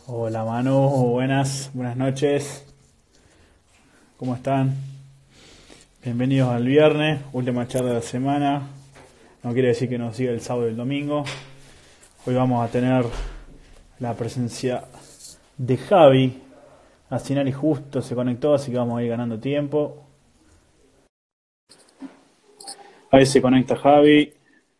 Hola Manu, buenas noches, ¿cómo están? Bienvenidos al viernes, última charla de la semana. No quiere decir que nos siga el sábado y el domingo. Hoy vamos a tener la presencia de Javi. Asinari justo se conectó, así que vamos a ir ganando tiempo. Ahí se conecta Javi.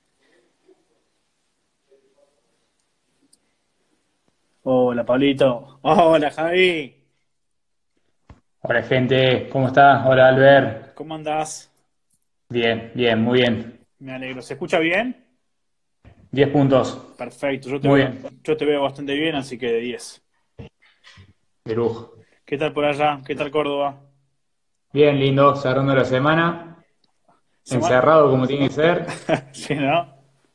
Hola Pablito. Hola Javi. Hola gente, ¿cómo estás? Hola Albert. ¿Cómo andás? Bien, bien, muy bien. Me alegro. ¿Se escucha bien? 10 puntos. Perfecto, Muy bien, yo te veo bastante bien, así que de 10. de lujo. ¿Qué tal por allá? ¿Qué tal Córdoba? Bien, lindo, cerrando la semana. Sema- Encerrado como tiene que ser, Sí, ¿no?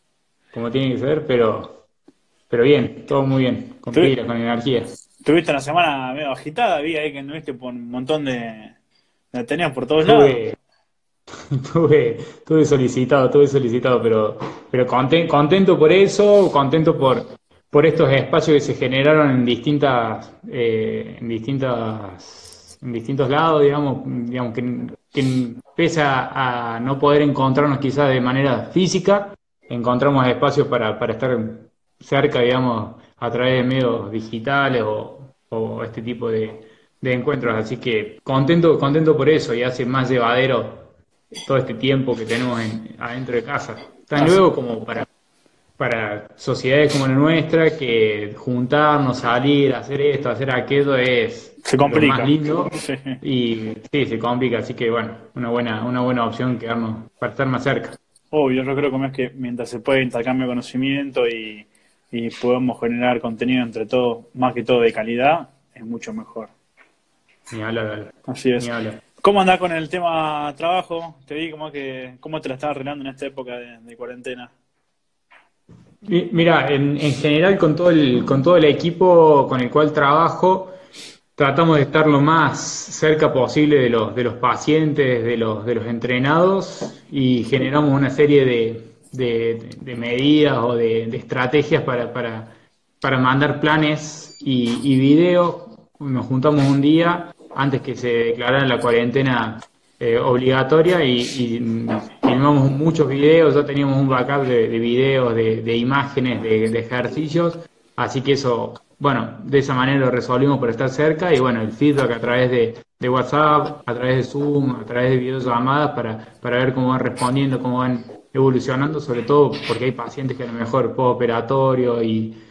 pero bien, todo muy bien, con Tuvi- pilas, con energía. Tuviste una semana medio agitada, vi ahí que anduviste por un montón de tenías por todos lados. Tuve, tuve solicitado, pero contento por eso, contento por estos espacios que se generaron en distintos lados, digamos que pese a no poder encontrarnos quizás de manera física, encontramos espacios para estar cerca, digamos, a través de medios digitales o este tipo de encuentros. Así que contento por eso y hace más llevadero todo este tiempo que tenemos adentro de casa. Tan Así- luego como para sociedades como la nuestra, que juntarnos, salir, hacer esto, hacer aquello es Se lo más complica. lindo Sí. y sí, se complica, así que bueno, una buena opción quedarnos para estar más cerca. Obvio, yo creo que más que mientras se puede intercambio de conocimiento y podemos generar contenido entre todos, más que todo de calidad, es mucho mejor. Ni hablar, Así ni es. hablar. ¿Cómo andás con el tema trabajo? Te vi cómo te la estás arreglando en esta época de cuarentena. Mira, en general con todo el equipo con el cual trabajo, tratamos de estar lo más cerca posible de los pacientes, de los entrenados y generamos una serie de medidas o de estrategias para mandar planes y videos. Nos juntamos un día antes que se declarara la cuarentena obligatoria y filmamos muchos videos, ya teníamos un backup de videos, de imágenes, de ejercicios, así que eso, bueno, de esa manera lo resolvimos por estar cerca y bueno, el feedback a través de WhatsApp, a través de Zoom, a través de videollamadas para ver cómo van respondiendo, cómo van evolucionando, sobre todo porque hay pacientes que a lo mejor postoperatorio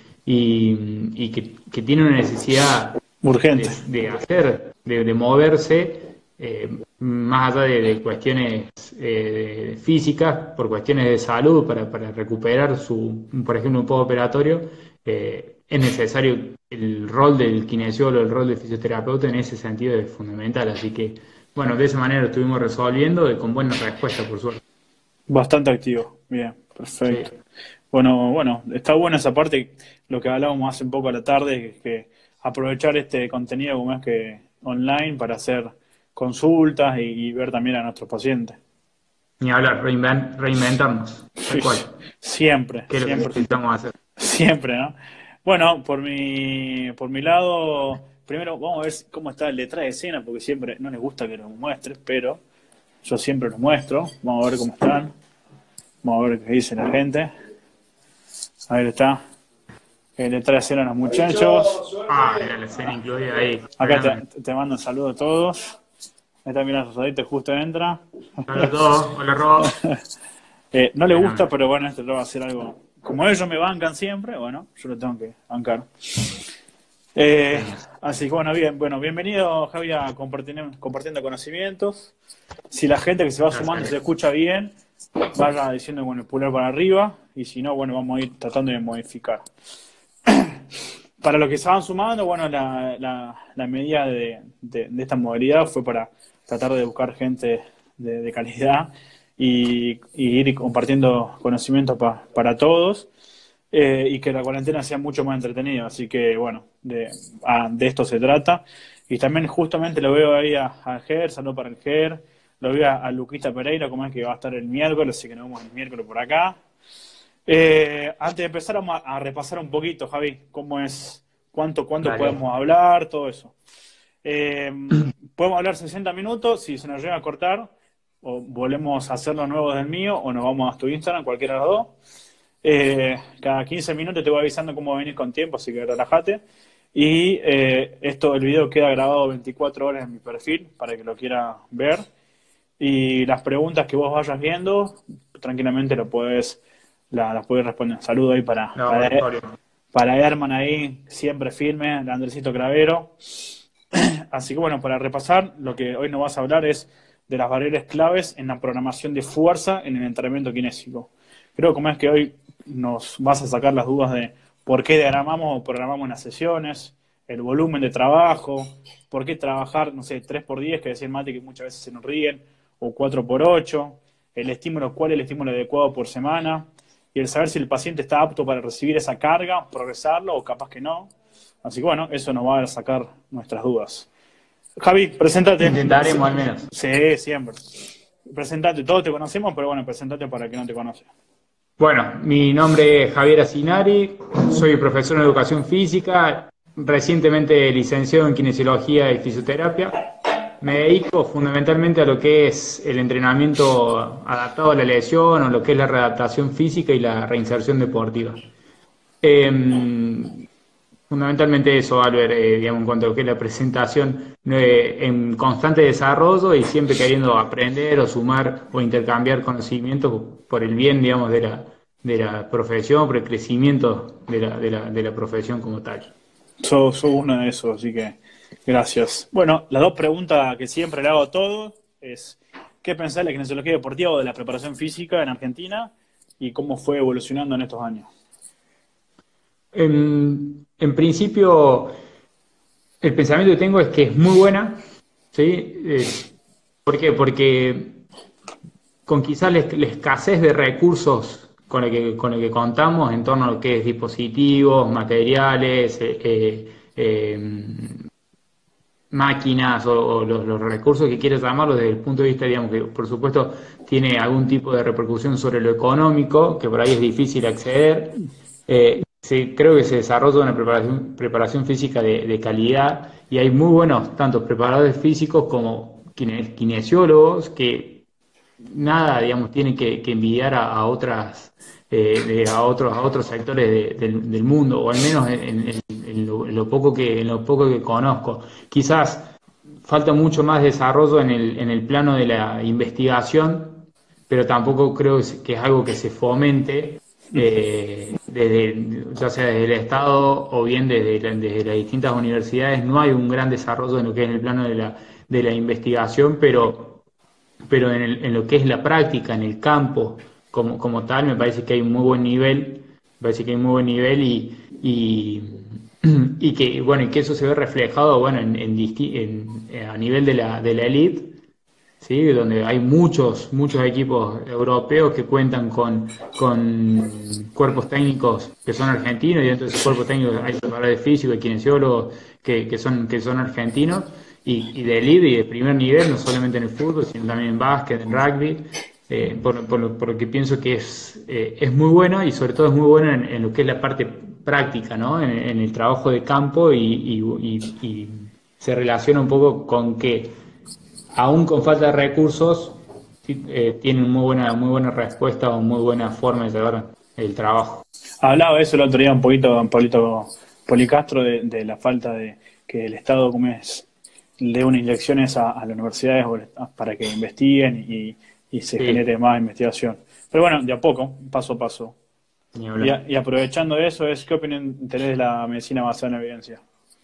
y que tienen una necesidad Urgente. de moverse, más allá de cuestiones físicas, por cuestiones de salud, para recuperar por ejemplo, un postoperatorio, es necesario el rol del kinesiólogo, el rol del fisioterapeuta en ese sentido es fundamental. Así que, bueno, de esa manera lo estuvimos resolviendo y con buena respuesta, por suerte. Bastante activo. Bien, Sí, perfecto. Bueno, está buena esa parte, lo que hablábamos hace un poco a la tarde, que aprovechar este contenido como es que online para hacer consultas y ver también a nuestros pacientes. ni hablar, reinventarnos, tal Sí, cual, siempre, que es lo que siempre, necesitamos hacer. siempre, ¿no? Bueno, por mi lado, primero vamos a ver cómo está el detrás de escena, porque siempre no les gusta que los muestres, pero yo siempre los muestro. Vamos a ver cómo están, vamos a ver qué dice la gente. A ver, está. El detrás de escena los muchachos. Ah, era la escena incluida ahí. Acá Fenómeno. te mando un saludo a todos. Ahí está, mira, Sosadito justo entra. Hola a todos, hola Rob. No le gusta, Fenómeno. pero bueno, este lo va a hacer algo. Como ellos me bancan siempre, bueno, yo lo tengo que bancar. Eh, Genio. Así que bueno, bienvenido Javi a compartiendo conocimientos. Si la gente que se va Gracias, sumando se Ale. escucha bien, vaya diciendo con el pulgar para arriba y si no, bueno, vamos a ir tratando de modificar. Para los que se van sumando, bueno, la medida de esta modalidad fue para tratar de buscar gente de calidad y ir compartiendo conocimientos para todos y que la cuarentena sea mucho más entretenida. Así que, bueno, de esto se trata. Y también justamente lo veo ahí a Ger, saludo para el Ger, lo veo a Luquita Pereira, como es que va a estar el miércoles, así que nos vemos el miércoles por acá. Antes de empezar, vamos a repasar un poquito, Javi, cuánto Dale. podemos hablar, todo eso. Eh, Podemos hablar 60 minutos, si se nos llega a cortar, o volvemos a hacerlo nuevo del mío, o nos vamos a tu Instagram, cualquiera de los dos. Cada 15 minutos te voy avisando cómo venís con tiempo, así que relájate. Y el video queda grabado 24 horas en mi perfil para que lo quiera ver. Y las preguntas que vos vayas viendo, tranquilamente las puedes responder. Saludo ahí No, obligatorio. para Herman ahí, siempre firme, el Andresito Cravero. Así que bueno, para repasar, lo que hoy nos vas a hablar es de las variables claves en la programación de fuerza en el entrenamiento kinésico. Creo como es que hoy nos vas a sacar las dudas de por qué diagramamos o programamos las sesiones, el volumen de trabajo, por qué trabajar, no sé, 3x10, que decía el Mati que muchas veces se nos ríen, o 4x8, el estímulo, cuál es el estímulo adecuado por semana, y el saber si el paciente está apto para recibir esa carga, progresarlo o capaz que no. Así que bueno, eso nos va a sacar nuestras dudas. Javi, preséntate. Intentaremos al menos. Sí, siempre. Preséntate, todos te conocemos, pero bueno, preséntate para el que no te conoce. Bueno, mi nombre es Javier Asinari, soy profesor en educación física, recientemente licenciado en kinesiología y fisioterapia. Me dedico fundamentalmente a lo que es el entrenamiento adaptado a la lesión o lo que es la readaptación física y la reinserción deportiva. Fundamentalmente eso, Albert, digamos, en cuanto a lo que es la presentación, en constante desarrollo y siempre queriendo aprender o sumar o intercambiar conocimientos por el bien, digamos, de la profesión, por el crecimiento de la profesión como tal. Sos uno de esos, así que gracias. Bueno, las dos preguntas que siempre le hago a todos es ¿qué pensás de la kinesiología deportiva o de la preparación física en Argentina y cómo fue evolucionando en estos años? En principio, el pensamiento que tengo es que es muy buena, ¿sí? ¿Por qué? Porque con quizás la escasez de recursos con el que contamos en torno a lo que es dispositivos, materiales, máquinas o los recursos que quieras llamarlos desde el punto de vista, digamos, que por supuesto tiene algún tipo de repercusión sobre lo económico, que por ahí es difícil acceder. Creo que se desarrolla una preparación física de calidad y hay muy buenos tanto preparadores físicos como kinesiólogos que nada, digamos, tienen que envidiar a otros sectores del mundo, o al menos en lo poco que conozco. Quizás falta mucho más desarrollo en el plano de la investigación, pero tampoco creo que es algo que se fomente ya sea desde el Estado o bien desde las distintas universidades. No hay un gran desarrollo en lo que es el plano de la investigación, pero en lo que es la práctica, en el campo como tal, me parece que hay un muy buen nivel, y que bueno, y que eso se ve reflejado, bueno, a nivel de la elite, ¿sí? Donde hay muchos equipos europeos que cuentan con cuerpos técnicos que son argentinos, y dentro de esos cuerpos técnicos hay preparadores físicos y kinesiólogos que son argentinos, y de elite y de primer nivel, no solamente en el fútbol, sino también en básquet, en rugby, por lo que pienso que es muy bueno, y sobre todo es muy bueno en lo que es la parte práctica, ¿no? En el trabajo de campo, y se relaciona un poco con que aún con falta de recursos, sí, tienen muy buena respuesta o muy buena forma de llevar el trabajo. Hablaba de eso el otro día un poquito, Pablito Policastro, de la falta de que el Estado dé unas inyecciones a las universidades para que investiguen y se genere más investigación. Pero bueno, de a poco, paso a paso. Y aprovechando eso, ¿qué opinión tenés de la medicina basada en evidencia?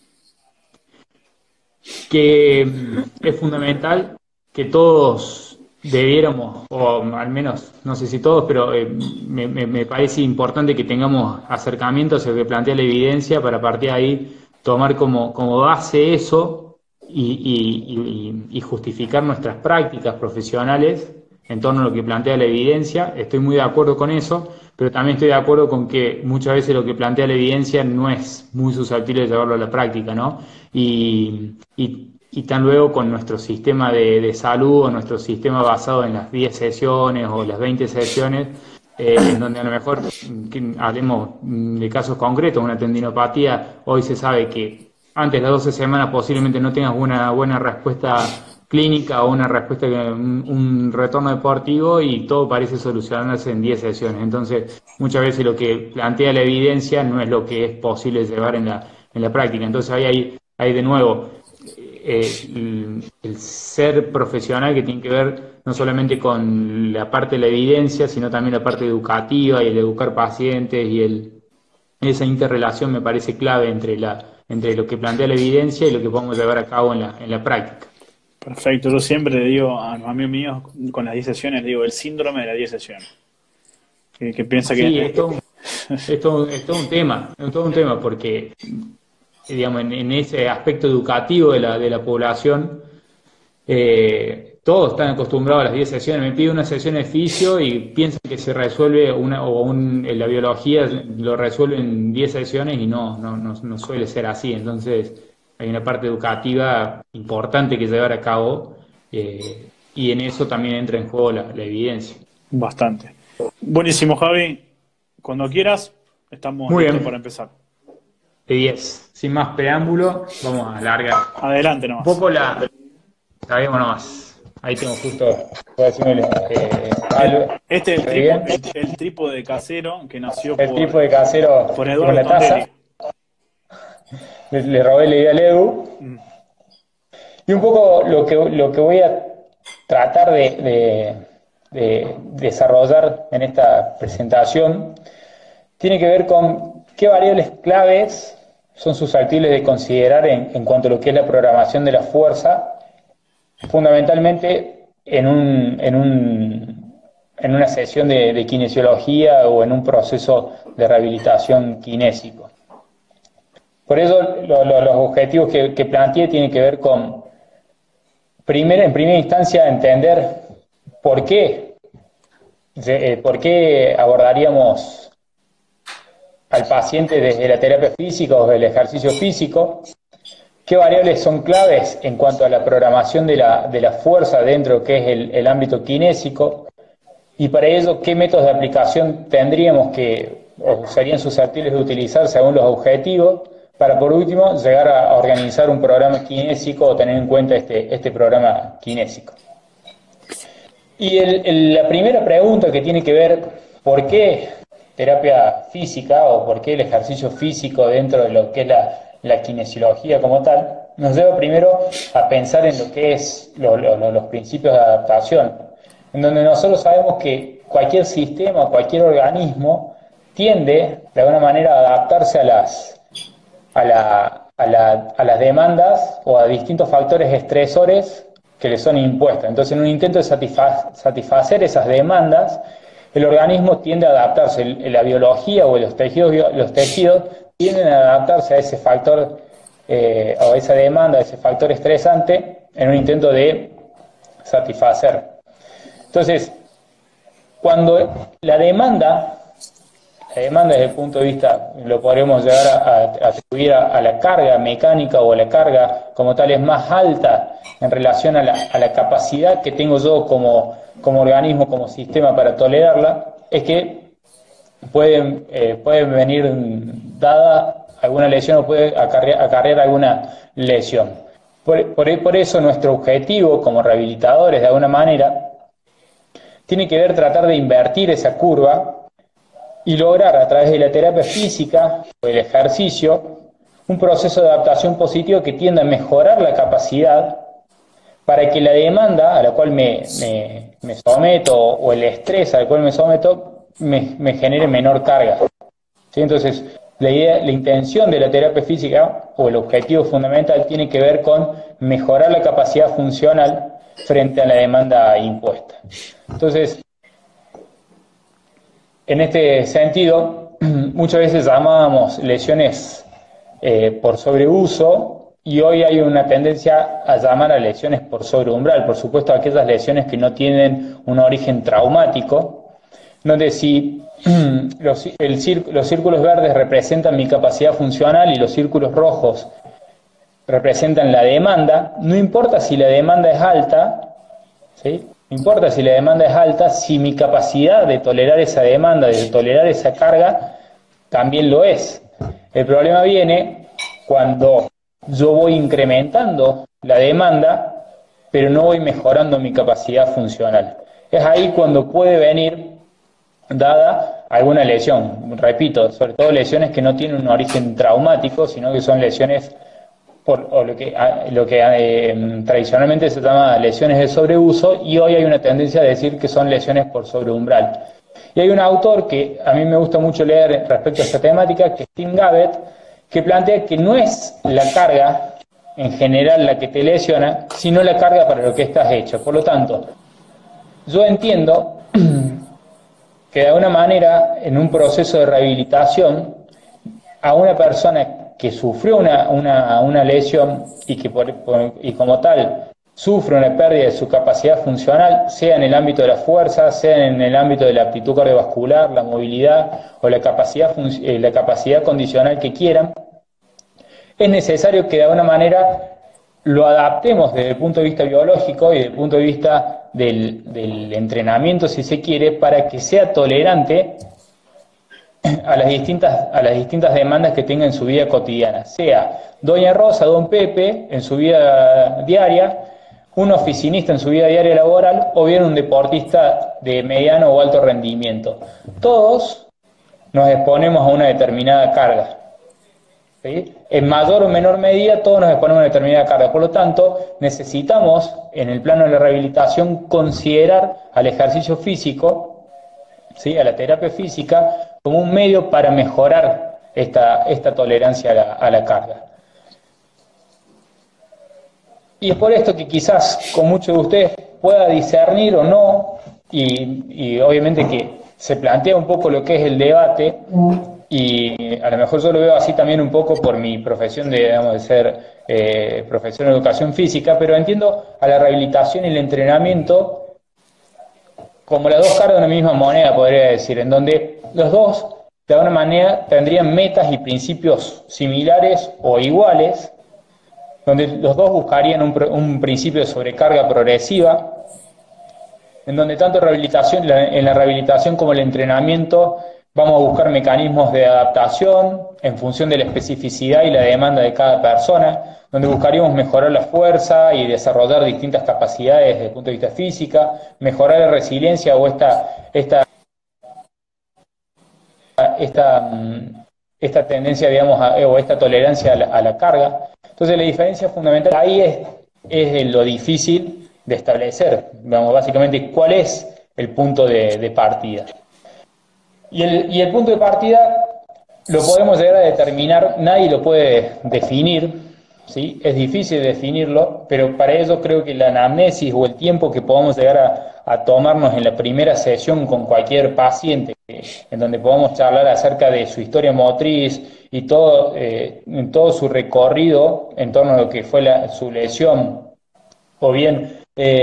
Que es fundamental que todos debiéramos, o al menos, no sé si todos, pero me parece importante que tengamos acercamientos a lo que plantea la evidencia, para partir de ahí tomar como base eso y justificar nuestras prácticas profesionales en torno a lo que plantea la evidencia. Estoy muy de acuerdo con eso, pero también estoy de acuerdo con que muchas veces lo que plantea la evidencia no es muy susceptible de llevarlo a la práctica, ¿no? Y tan luego con nuestro sistema de salud, o nuestro sistema basado en las 10 sesiones o las 20 sesiones, en donde a lo mejor, hablemos de casos concretos, una tendinopatía, hoy se sabe que antes de las 12 semanas posiblemente no tengas una buena respuesta clínica o una respuesta, un retorno deportivo, y todo parece solucionarse en 10 sesiones. Entonces, muchas veces lo que plantea la evidencia no es lo que es posible llevar en la práctica. Entonces, hay de nuevo el ser profesional, que tiene que ver no solamente con la parte de la evidencia, sino también la parte educativa y el educar pacientes, y esa interrelación me parece clave entre lo que plantea la evidencia y lo que podemos llevar a cabo en la práctica. Perfecto, yo siempre le digo a los amigos míos con las 10 sesiones, digo, el síndrome de las 10 sesiones. Que piensa Sí, que... es todo un tema, porque, digamos, en ese aspecto educativo de la población, todos están acostumbrados a las 10 sesiones. Me pide una sesión de fisio y piensan que se resuelve en la biología lo resuelve en 10 sesiones, y no suele ser así. Entonces, hay una parte educativa importante que llevar a cabo, y en eso también entra en juego la evidencia. Bastante. Buenísimo, Javi. Cuando quieras, estamos Muy listos bien. para empezar. De 10. Sin más preámbulo, vamos a alargar Adelante nomás. un poco sabemos nomás. Ahí tengo justo, voy a decirme, algo. Este es ¿Bien? el trípode casero que nació El trípode casero por con Eduardo la taza. Tondelli. Le robé la idea al Edu. Y un poco lo que voy a tratar de desarrollar en esta presentación tiene que ver con qué variables claves son susceptibles de considerar en cuanto a lo que es la programación de la fuerza, fundamentalmente en una sesión de kinesiología o en un proceso de rehabilitación kinésico. Por eso los objetivos que planteé tienen que ver con, en primera instancia, entender por qué abordaríamos al paciente desde la terapia física o del ejercicio físico, qué variables son claves en cuanto a la programación de la fuerza dentro de lo que es el ámbito kinésico, y para ello qué métodos de aplicación tendríamos o serían susceptibles de utilizar según los objetivos, para por último llegar a organizar un programa kinésico o tener en cuenta este programa kinésico. Y la primera pregunta, que tiene que ver por qué terapia física o por qué el ejercicio físico dentro de lo que es la kinesiología como tal, nos lleva primero a pensar en lo que es los principios de adaptación, en donde nosotros sabemos que cualquier sistema, cualquier organismo tiende de alguna manera a adaptarse a las demandas o a distintos factores estresores que le son impuestos. Entonces, en un intento de satisfacer esas demandas, el organismo tiende a adaptarse. La biología o los tejidos tienden a adaptarse a ese factor o a esa demanda, a ese factor estresante, en un intento de satisfacer. Entonces, cuando la demanda desde el punto de vista, lo podremos llegar a atribuir a la carga mecánica o a la carga como tal, es más alta en relación a la capacidad que tengo yo como organismo, como sistema para tolerarla, es que puede venir dada alguna lesión o puede acarrear alguna lesión. Por eso nuestro objetivo como rehabilitadores, de alguna manera, tiene que ver tratar de invertir esa curva y lograr, a través de la terapia física o el ejercicio, un proceso de adaptación positivo que tienda a mejorar la capacidad para que la demanda a la cual me someto o el estrés al cual me someto me genere menor carga. ¿Sí? Entonces, la intención de la terapia física o el objetivo fundamental tiene que ver con mejorar la capacidad funcional frente a la demanda impuesta. Entonces, en este sentido, muchas veces llamábamos lesiones por sobreuso, y hoy hay una tendencia a llamar a lesiones por sobreumbral. Por supuesto, aquellas lesiones que no tienen un origen traumático, donde si los círculos verdes representan mi capacidad funcional y los círculos rojos representan la demanda, no importa si la demanda es alta, ¿sí? No importa si la demanda es alta, si mi capacidad de tolerar esa demanda, de tolerar esa carga, también lo es. El problema viene cuando yo voy incrementando la demanda, pero no voy mejorando mi capacidad funcional. Es ahí cuando puede venir dada alguna lesión. Repito, sobre todo lesiones que no tienen un origen traumático, sino que son lesiones o lo que tradicionalmente se llama lesiones de sobreuso, y hoy hay una tendencia a decir que son lesiones por sobreumbral. Y hay un autor que a mí me gusta mucho leer respecto a esta temática, que es Tim Gabbett, que plantea que no es la carga en general la que te lesiona, sino la carga para lo que estás hecho. Por lo tanto, yo entiendo que de alguna manera en un proceso de rehabilitación a una persona que sufrió una lesión y que y como tal sufre una pérdida de su capacidad funcional, sea en el ámbito de la fuerza, sea en el ámbito de la aptitud cardiovascular, la movilidad o la capacidad condicional que quieran, es necesario que de alguna manera lo adaptemos desde el punto de vista biológico y desde el punto de vista del entrenamiento, si se quiere, para que sea tolerante a las distintas demandas que tenga en su vida cotidiana, sea doña Rosa, don Pepe en su vida diaria, un oficinista en su vida diaria laboral, o bien un deportista de mediano o alto rendimiento. Todos nos exponemos a una determinada carga, ¿sí? En mayor o menor medida todos nos exponemos a una determinada carga. Por lo tanto, necesitamos en el plano de la rehabilitación considerar al ejercicio físico, ¿sí?, a la terapia física, como un medio para mejorar esta tolerancia a la carga. Y es por esto que quizás con muchos de ustedes pueda discernir o no, y obviamente que se plantea un poco lo que es el debate, y a lo mejor yo lo veo así también un poco por mi profesión de ser profesor en educación física, pero entiendo a la rehabilitación y el entrenamiento como las dos caras de una misma moneda, podría decir, en donde los dos, de alguna manera, tendrían metas y principios similares o iguales, donde los dos buscarían un principio de sobrecarga progresiva, en donde tanto en la rehabilitación como el entrenamiento vamos a buscar mecanismos de adaptación en función de la especificidad y la demanda de cada persona, donde buscaríamos mejorar la fuerza y desarrollar distintas capacidades desde el punto de vista física, mejorar la resiliencia o esta tendencia, digamos, o esta tolerancia a la carga. Entonces la diferencia fundamental ahí es lo difícil de establecer, digamos, básicamente cuál es el punto de partida. Y el punto de partida lo podemos llegar a determinar, nadie lo puede definir, ¿sí? Es difícil definirlo, pero para ello creo que la anamnesis o el tiempo que podamos llegar a tomarnos en la primera sesión con cualquier paciente, en donde podamos charlar acerca de su historia motriz y todo su recorrido en torno a lo que fue su lesión, o bien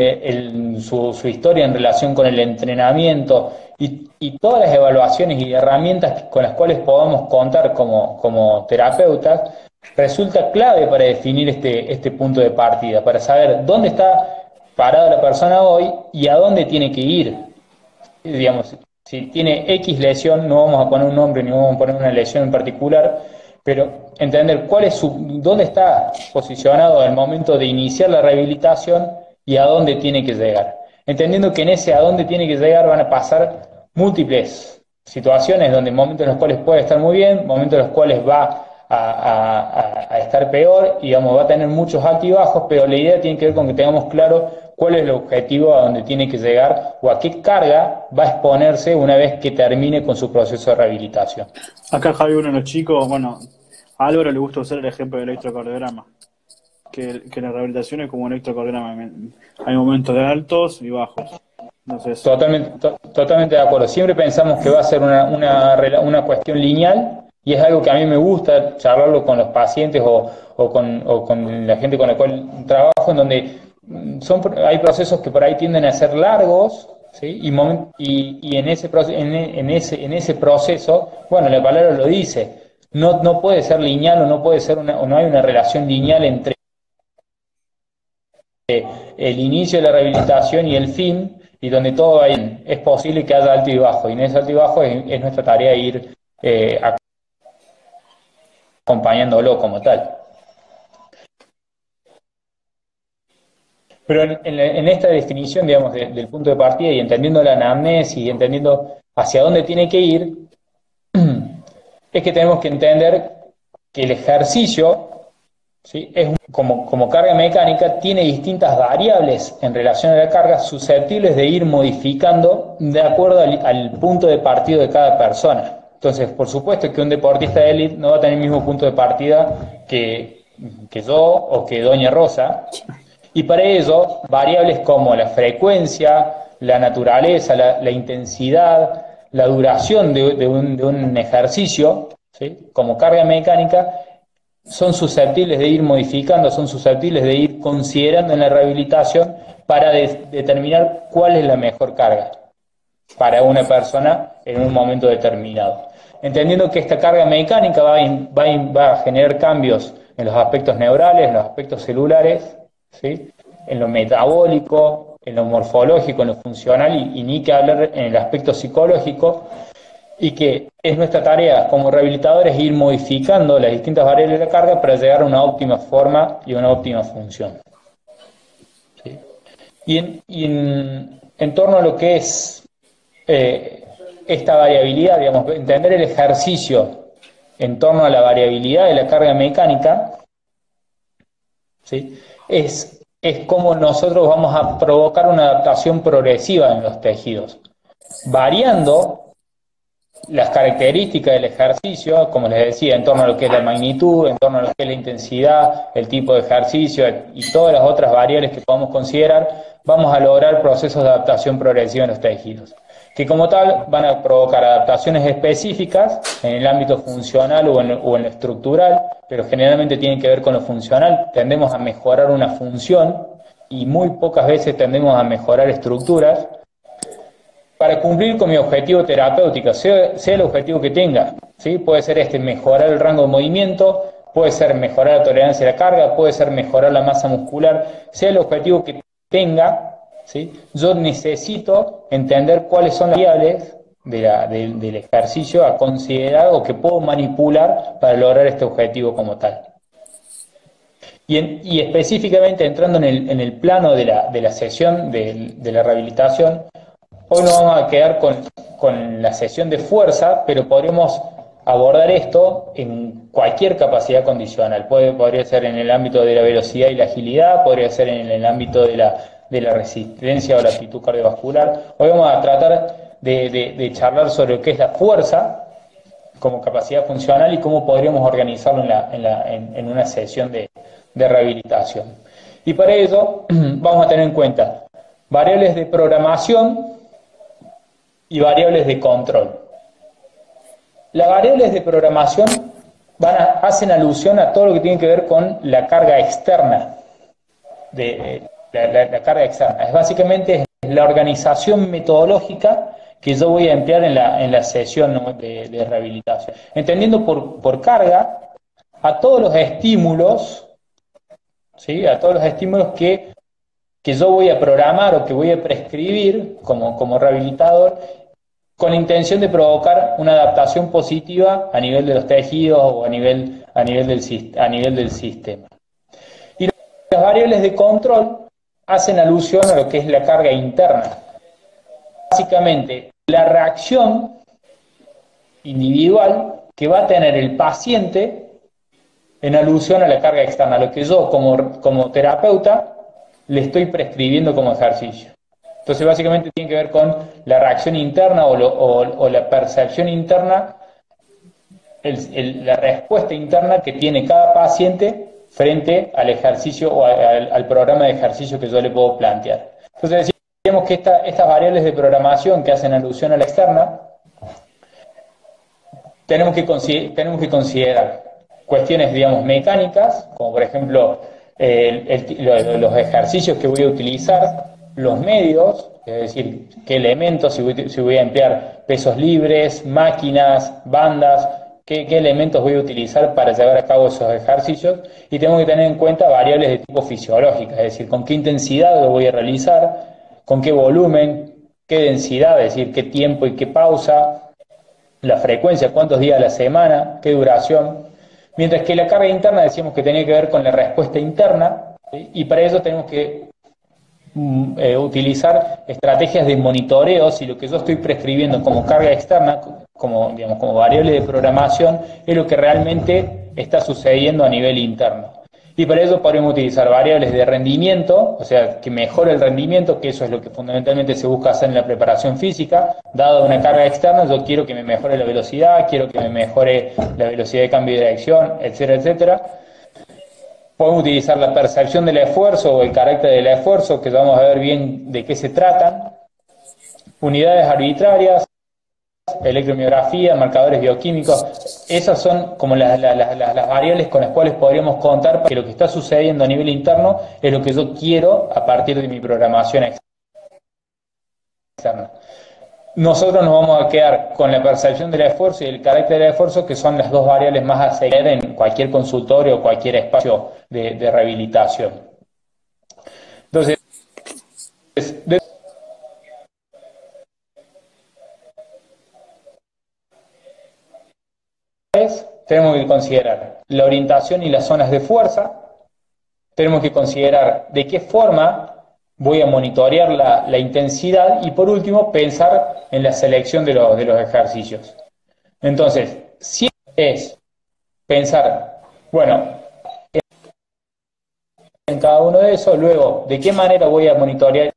su historia en relación con el entrenamiento y todas las evaluaciones y herramientas con las cuales podamos contar como terapeutas, resulta clave para definir este punto de partida, para saber dónde está parada la persona hoy y a dónde tiene que ir. Digamos, si tiene X lesión, no vamos a poner un nombre ni vamos a poner una lesión en particular, pero entender dónde está posicionado al momento de iniciar la rehabilitación y a dónde tiene que llegar. Entendiendo que en ese a dónde tiene que llegar van a pasar múltiples situaciones, donde momentos en los cuales puede estar muy bien, momentos en los cuales va a estar peor, y digamos, va a tener muchos altos y bajos, pero la idea tiene que ver con que tengamos claro cuál es el objetivo a donde tiene que llegar o a qué carga va a exponerse una vez que termine con su proceso de rehabilitación. Acá Javi, uno de los chicos, bueno, a Álvaro le gusta usar el ejemplo del electrocardiograma, que la rehabilitación es como un electrocardiograma, hay momentos de altos y bajos. Entonces, totalmente de acuerdo. Siempre pensamos que va a ser una cuestión lineal, y es algo que a mí me gusta charlarlo con los pacientes o con la gente con la cual trabajo, en donde hay procesos que por ahí tienden a ser largos, ¿sí? Y en ese proceso, bueno, la palabra lo dice, no puede ser lineal o no hay una relación lineal entre el inicio de la rehabilitación y el fin, y donde todo va bien. Es posible que haya alto y bajo, y en ese alto y bajo es nuestra tarea ir acompañándolo como tal. Pero en esta definición, digamos, del punto de partida y entendiendo la anamnesis y entendiendo hacia dónde tiene que ir, es que tenemos que entender que el ejercicio, ¿sí?, como carga mecánica, tiene distintas variables en relación a la carga susceptibles de ir modificando de acuerdo al punto de partida de cada persona. Entonces, por supuesto que un deportista de élite no va a tener el mismo punto de partida que yo o que Doña Rosa, y para ello, variables como la frecuencia, la naturaleza, la intensidad, la duración de un ejercicio, ¿sí?, como carga mecánica, son susceptibles de ir modificando, son susceptibles de ir considerando en la rehabilitación para determinar cuál es la mejor carga para una persona en un momento determinado. Entendiendo que esta carga mecánica va a generar cambios en los aspectos neurales, en los aspectos celulares, ¿sí?, en lo metabólico, en lo morfológico, en lo funcional y ni que hablar en el aspecto psicológico, y que es nuestra tarea como rehabilitadores ir modificando las distintas variables de la carga para llegar a una óptima forma y una óptima función. ¿Sí? Y en torno a lo que es esta variabilidad, digamos, entender el ejercicio en torno a la variabilidad de la carga mecánica, ¿sí?, es cómo nosotros vamos a provocar una adaptación progresiva en los tejidos, variando las características del ejercicio, como les decía, en torno a lo que es la magnitud, en torno a lo que es la intensidad, el tipo de ejercicio y todas las otras variables que podamos considerar, vamos a lograr procesos de adaptación progresiva en los tejidos, que como tal van a provocar adaptaciones específicas en el ámbito funcional o en lo estructural, pero generalmente tienen que ver con lo funcional. Tendemos a mejorar una función y muy pocas veces tendemos a mejorar estructuras, para cumplir con mi objetivo terapéutico, sea el objetivo que tenga, ¿sí? Puede ser mejorar el rango de movimiento, puede ser mejorar la tolerancia a la carga, puede ser mejorar la masa muscular, sea el objetivo que tenga, ¿sí?, yo necesito entender cuáles son las variables del ejercicio a considerar o que puedo manipular para lograr este objetivo como tal. Y específicamente entrando en el plano de la sesión de la rehabilitación, hoy nos vamos a quedar con la sesión de fuerza, pero podríamos abordar esto en cualquier capacidad condicional. Podría ser en el ámbito de la velocidad y la agilidad, podría ser en el ámbito de la resistencia o la aptitud cardiovascular. Hoy vamos a tratar de charlar sobre lo que es la fuerza como capacidad funcional y cómo podríamos organizarlo en una sesión de rehabilitación. Y para ello vamos a tener en cuenta variables de programación y variables de control. Las variables de programación hacen alusión a todo lo que tiene que ver con la carga externa. La carga externa. Básicamente es la organización metodológica que yo voy a emplear en la sesión, ¿no?, de rehabilitación. Entendiendo por carga a todos los estímulos, ¿sí?, a todos los estímulos que yo voy a programar o que voy a prescribir como rehabilitador, con la intención de provocar una adaptación positiva a nivel de los tejidos o a nivel del sistema. Y las variables de control hacen alusión a lo que es la carga interna. Básicamente, la reacción individual que va a tener el paciente en alusión a la carga externa, lo que yo como terapeuta le estoy prescribiendo como ejercicio. Entonces, básicamente tiene que ver con la reacción interna o la percepción interna, la respuesta interna que tiene cada paciente frente al ejercicio o al programa de ejercicio que yo le puedo plantear. Entonces, decíamos que estas variables de programación que hacen alusión a la externa, tenemos que considerar cuestiones, digamos, mecánicas, como por ejemplo los ejercicios que voy a utilizar, los medios, es decir, qué elementos, si voy a emplear pesos libres, máquinas, bandas, qué elementos voy a utilizar para llevar a cabo esos ejercicios, y tengo que tener en cuenta variables de tipo fisiológica, es decir, con qué intensidad lo voy a realizar, con qué volumen, qué densidad, es decir, qué tiempo y qué pausa, la frecuencia, cuántos días a la semana, qué duración. Mientras que la carga interna decíamos que tenía que ver con la respuesta interna, ¿sí? Y para eso tenemos que utilizar estrategias de monitoreo si lo que yo estoy prescribiendo como carga externa, como, digamos, como variable de programación, es lo que realmente está sucediendo a nivel interno. Y para eso podemos utilizar variables de rendimiento, o sea, que mejore el rendimiento, que eso es lo que fundamentalmente se busca hacer en la preparación física. Dada una carga externa, yo quiero que me mejore la velocidad, quiero que me mejore la velocidad de cambio de dirección, etcétera, etcétera. Podemos utilizar la percepción del esfuerzo o el carácter del esfuerzo, que vamos a ver bien de qué se tratan. Unidades arbitrarias, electromiografía, marcadores bioquímicos. Esas son como las variables con las cuales podríamos contar para que lo que está sucediendo a nivel interno es lo que yo quiero a partir de mi programación externa. Nosotros nos vamos a quedar con la percepción del esfuerzo y el carácter del esfuerzo, que son las dos variables más a seguir en cualquier consultorio o cualquier espacio de rehabilitación. Entonces, tenemos que considerar la orientación y las zonas de fuerza, tenemos que considerar de qué forma voy a monitorear la intensidad, y por último pensar en la selección de los ejercicios. Entonces, si es pensar, bueno, en cada uno de esos, luego, de qué manera voy a monitorear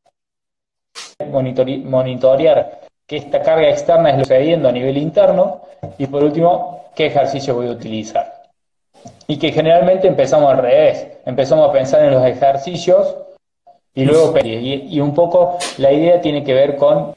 que esta carga externa es lo que está sucediendo a nivel interno, y por último, qué ejercicio voy a utilizar. Y que generalmente empezamos al revés, empezamos a pensar en los ejercicios y luego y un poco la idea tiene que ver con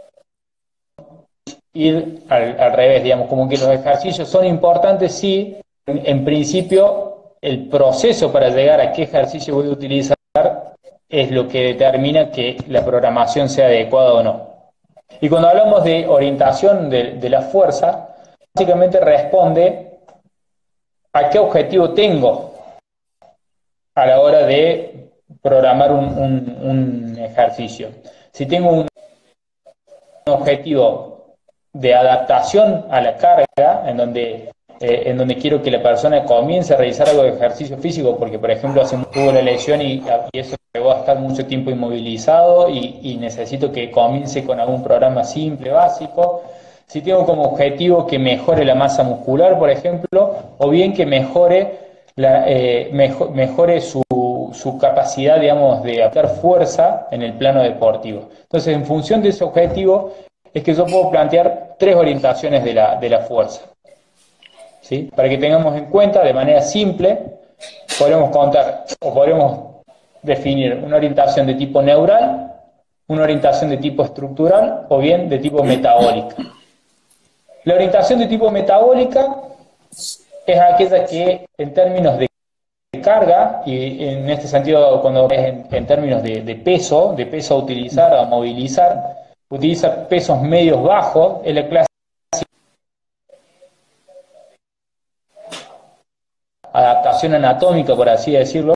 ir al revés, digamos, como que los ejercicios son importantes, sí, en principio el proceso para llegar a qué ejercicio voy a utilizar es lo que determina que la programación sea adecuada o no. Y cuando hablamos de orientación de la fuerza, básicamente responde a qué objetivo tengo a la hora de programar un ejercicio. Si tengo un objetivo de adaptación a la carga, en donde quiero que la persona comience a realizar algo de ejercicio físico, porque por ejemplo tuvo la lesión y eso llegó a estar mucho tiempo inmovilizado y necesito que comience con algún programa simple, básico. Si tengo como objetivo que mejore la masa muscular, por ejemplo, o bien que mejore su capacidad, digamos, de aplicar fuerza en el plano deportivo. Entonces, en función de ese objetivo, es que yo puedo plantear tres orientaciones de la fuerza. ¿Sí? Para que tengamos en cuenta, de manera simple, podremos contar o podremos definir una orientación de tipo neural, una orientación de tipo estructural o bien de tipo metabólica. La orientación de tipo metabólica es aquella que en términos de carga, y en este sentido cuando es en términos de peso a utilizar, a movilizar, utiliza pesos medios bajos, es la clase adaptación anatómica, por así decirlo,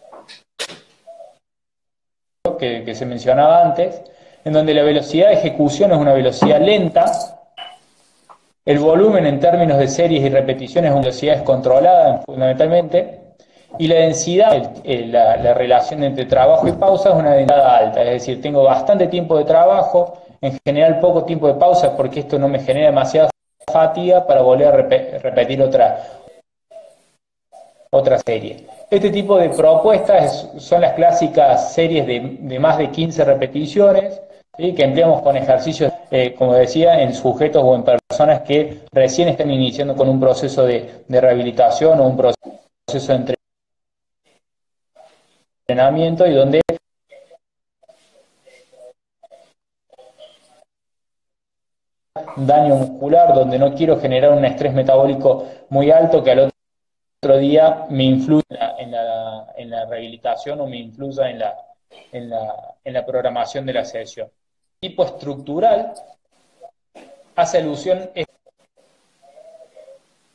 que se mencionaba antes, en donde la velocidad de ejecución es una velocidad lenta, el volumen en términos de series y repeticiones es una velocidad descontrolada fundamentalmente, y la densidad, la relación entre trabajo y pausa es una densidad alta, es decir, tengo bastante tiempo de trabajo, en general poco tiempo de pausa porque esto no me genera demasiada fatiga para volver a repetir otra serie. Este tipo de propuestas son las clásicas series de más de 15 repeticiones, ¿sí? Que empleamos con ejercicios, como decía, en sujetos o en personas que recién están iniciando con un proceso de rehabilitación o un proceso de entrenamiento, y donde daño muscular, donde no quiero generar un estrés metabólico muy alto que al otro día me influya en la rehabilitación o me influya en la programación de la sesión. Tipo estructural hace alusión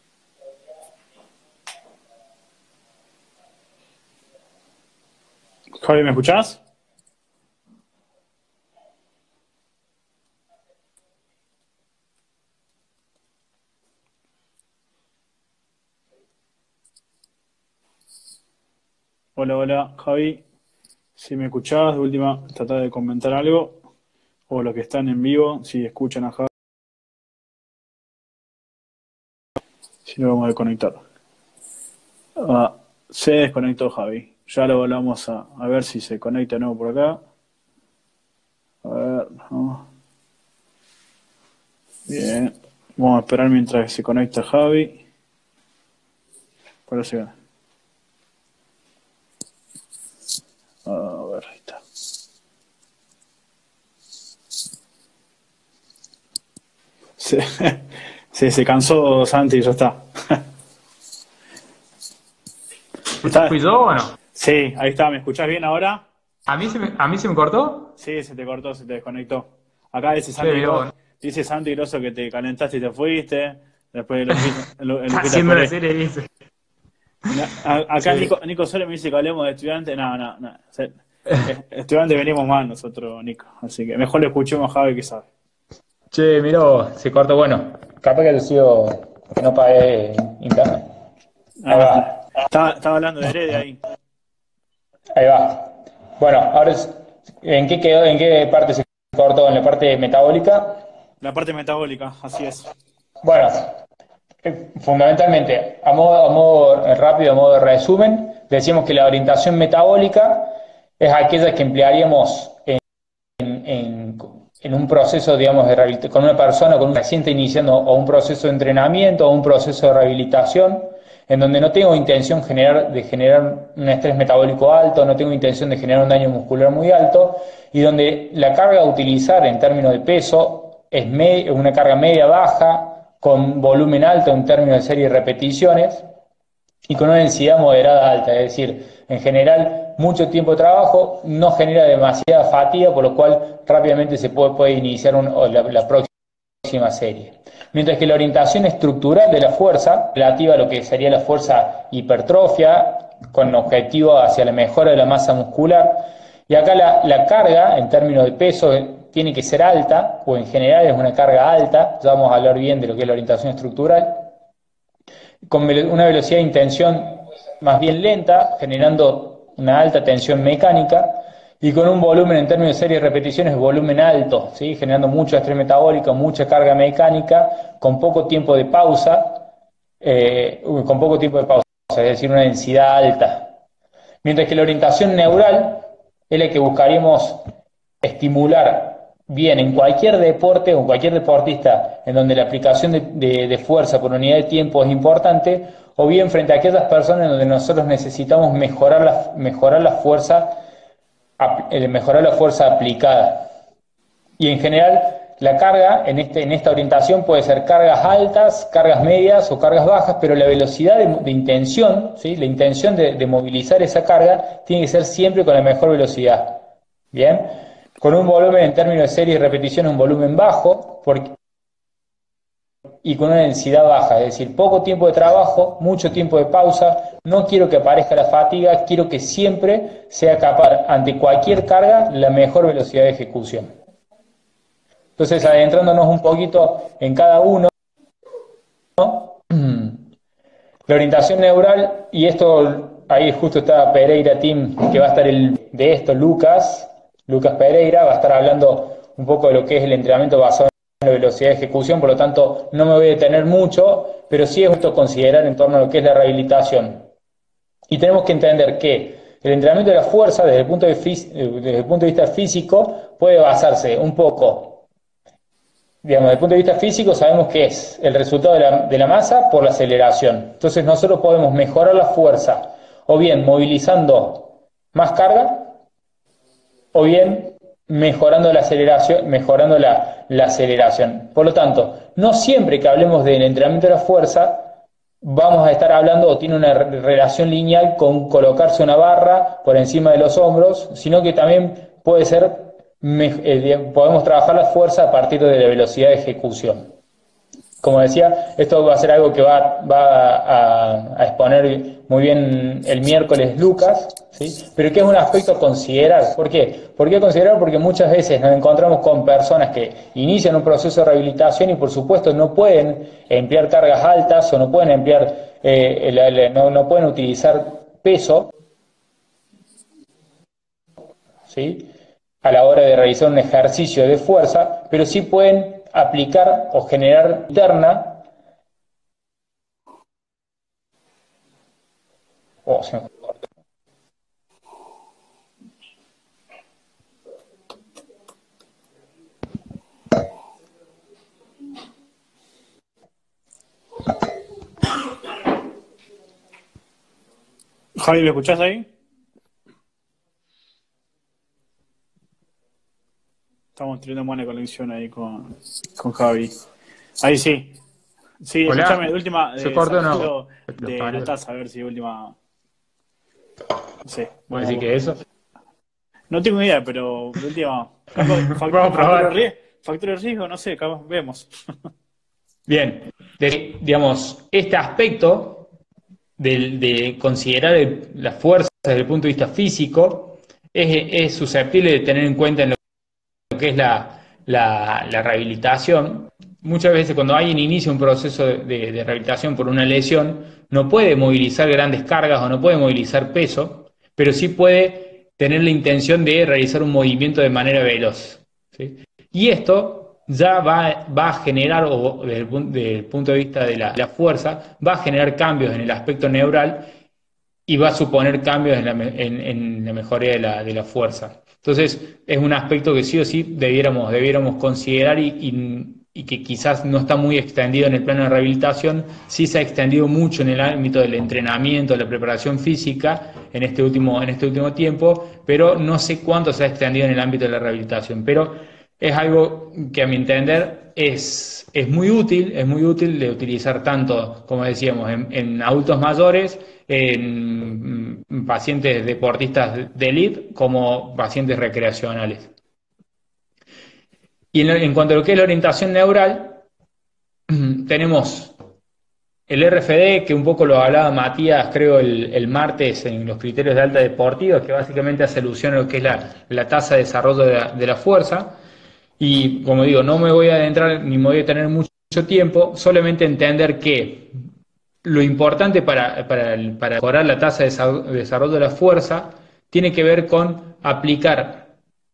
Javi, ¿me escuchás? Hola, hola, Javi. Si me escuchás, de última, tratá de comentar algo. O los que están en vivo, si escuchan a Javi, si no vamos a desconectar. Ah, se desconectó Javi. Ya lo volvamos a ver si se conecta de nuevo por acá. A ver, no. Bien. Vamos a esperar mientras se conecta Javi. Parece que... A ver, ahí está. Se, se cansó Santi y ya está. ¿Fui yo o no? Sí, ahí está. ¿Me escuchás bien ahora? A mí se me cortó? Sí, se te cortó, se te desconectó. Acá Che, mirá vos, ¿no? Dice Santi Grosso que te calentaste y te fuiste. Después Está Lupita haciendo la Pérez. serie, dice. Acá Che. Nico Sole me dice que hablemos de estudiantes. No, no, no. Estudiantes venimos mal nosotros, Nico. Así que mejor le escuchemos a Javi que sabe. Che, mirá vos, se cortó. Bueno, capaz que haya sido que no pagué internet. Ahí Ah, va, estaba hablando de Heredia ahí. ahí va. Bueno, ¿en qué quedó? ¿En qué parte se cortó? ¿En la parte metabólica? La parte metabólica, así es. Bueno, fundamentalmente, a modo rápido, a modo de resumen, decimos que la orientación metabólica es aquella que emplearíamos en, en un proceso, digamos, de rehabilitación, con una persona, con un paciente iniciando o un proceso de entrenamiento o un proceso de rehabilitación, en donde no tengo intención de generar un estrés metabólico alto, no tengo intención de generar un daño muscular muy alto, y donde la carga a utilizar en términos de peso es una carga media-baja, con volumen alto en términos de serie de repeticiones, y con una densidad moderada alta, es decir, en general mucho tiempo de trabajo no genera demasiada fatiga, por lo cual rápidamente se puede iniciar la próxima serie. Mientras que la orientación estructural de la fuerza, relativa a lo que sería la fuerza hipertrofia, con objetivo hacia la mejora de la masa muscular, y acá la carga en términos de peso tiene que ser alta, o en general es una carga alta, ya vamos a hablar bien de lo que es la orientación estructural, con una velocidad de intención más bien lenta, generando una alta tensión mecánica, y con un volumen en términos de serie de repeticiones, volumen alto, ¿sí? Generando mucho estrés metabólico, mucha carga mecánica, con poco tiempo de pausa, es decir, una densidad alta. Mientras que la orientación neural es la que buscaríamos estimular bien en cualquier deporte o en cualquier deportista en donde la aplicación de fuerza por unidad de tiempo es importante, o bien frente a aquellas personas en donde nosotros necesitamos mejorar la fuerza aplicada. Y en general la carga en esta orientación puede ser cargas altas, cargas medias o cargas bajas, pero la velocidad de intención, ¿sí? La intención de movilizar esa carga tiene que ser siempre con la mejor velocidad. Bien, con un volumen en términos de serie y repetición, un volumen bajo, y con una densidad baja, es decir, poco tiempo de trabajo, mucho tiempo de pausa, no quiero que aparezca la fatiga, quiero que siempre sea capaz, ante cualquier carga, la mejor velocidad de ejecución. Entonces, adentrándonos un poquito en cada uno, ¿no? La orientación neural, y esto, ahí justo está Pereira Team, que va a estar de esto, Lucas Pereira, va a estar hablando un poco de lo que es el entrenamiento basado en la velocidad de ejecución, por lo tanto no me voy a detener mucho, pero sí es justo considerar en torno a lo que es la rehabilitación. Y tenemos que entender que el entrenamiento de la fuerza, desde el punto de vista físico, puede basarse un poco, digamos, desde el punto de vista físico sabemos que es el resultado de la masa por la aceleración. Entonces nosotros podemos mejorar la fuerza o bien movilizando más carga o bien mejorando la aceleración. Por lo tanto, no siempre que hablemos del entrenamiento de la fuerza vamos a estar hablando o tiene una relación lineal con colocarse una barra por encima de los hombros, sino que también puede ser, podemos trabajar la fuerza a partir de la velocidad de ejecución. como decía, esto va a ser algo que va a exponer muy bien el miércoles Lucas, ¿sí? Pero que es un aspecto a considerar. ¿Por qué? ¿Por qué considerar? Porque muchas veces nos encontramos con personas que inician un proceso de rehabilitación y por supuesto no pueden emplear cargas altas o no pueden emplear, no pueden utilizar peso, ¿sí? A la hora de realizar un ejercicio de fuerza, pero sí pueden aplicar o generar interna. Oh, se me cortó. Javi, ¿me escuchás ahí? Estamos teniendo buena conexión ahí con Javi. Ahí sí. Sí, escúchame, de Hola, última, ¿se cortó o no? sacalo de la taza, a ver si de última. No sé, ¿Voy a decir que eso? no tengo idea, pero de última. Capaz, Vamos a probar. factor de riesgo, no sé, capaz vemos. Bien, digamos, este aspecto de considerar la fuerza desde el punto de vista físico es susceptible de tener en cuenta en lo que es la rehabilitación. Muchas veces cuando alguien inicia un proceso de rehabilitación por una lesión, no puede movilizar grandes cargas o no puede movilizar peso, pero sí puede tener la intención de realizar un movimiento de manera veloz, ¿sí? Y esto ya va a generar, o desde el punto de vista de la fuerza, va a generar cambios en el aspecto neural y va a suponer cambios en la mejoría de la fuerza. Entonces, es un aspecto que sí o sí debiéramos considerar y que quizás no está muy extendido en el plano de rehabilitación, sí se ha extendido mucho en el ámbito del entrenamiento, de la preparación física en este último tiempo, pero no sé cuánto se ha extendido en el ámbito de la rehabilitación. Pero es algo que a mi entender es muy útil de utilizar tanto, como decíamos, en adultos mayores, en pacientes deportistas de élite como pacientes recreacionales. Y en cuanto a lo que es la orientación neural, tenemos el RFD, que un poco lo hablaba Matías, creo, el martes en los criterios de alta deportiva, que básicamente hace alusión a lo que es la tasa de desarrollo de la fuerza. Y como digo, no me voy a adentrar ni me voy a tener mucho tiempo, solamente entender que lo importante para mejorar la tasa de desarrollo de la fuerza tiene que ver con aplicar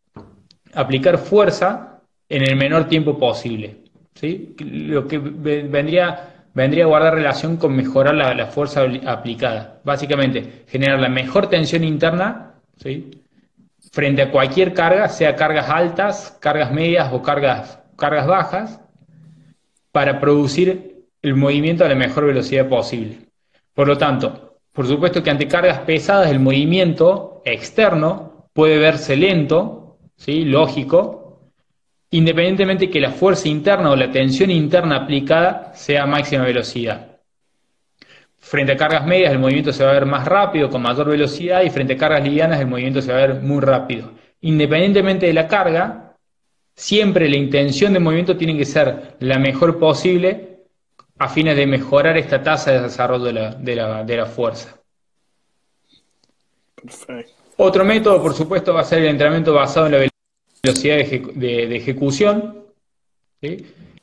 fuerza en el menor tiempo posible, ¿sí? Lo que vendría a guardar relación con mejorar la fuerza aplicada. Básicamente, generar la mejor tensión interna, ¿sí? Frente a cualquier carga, sea cargas altas, cargas medias o cargas bajas, para producir el movimiento a la mejor velocidad posible. Por lo tanto, por supuesto que ante cargas pesadas el movimiento externo puede verse lento, ¿sí? Lógico, independientemente que la fuerza interna o la tensión interna aplicada sea a máxima velocidad. Frente a cargas medias el movimiento se va a ver más rápido, con mayor velocidad, y frente a cargas livianas el movimiento se va a ver muy rápido. Independientemente de la carga, siempre la intención de movimiento tiene que ser la mejor posible a fines de mejorar esta tasa de desarrollo de la fuerza. Perfecto. Otro método, por supuesto, va a ser el entrenamiento basado en la velocidad de ejecución, ¿sí?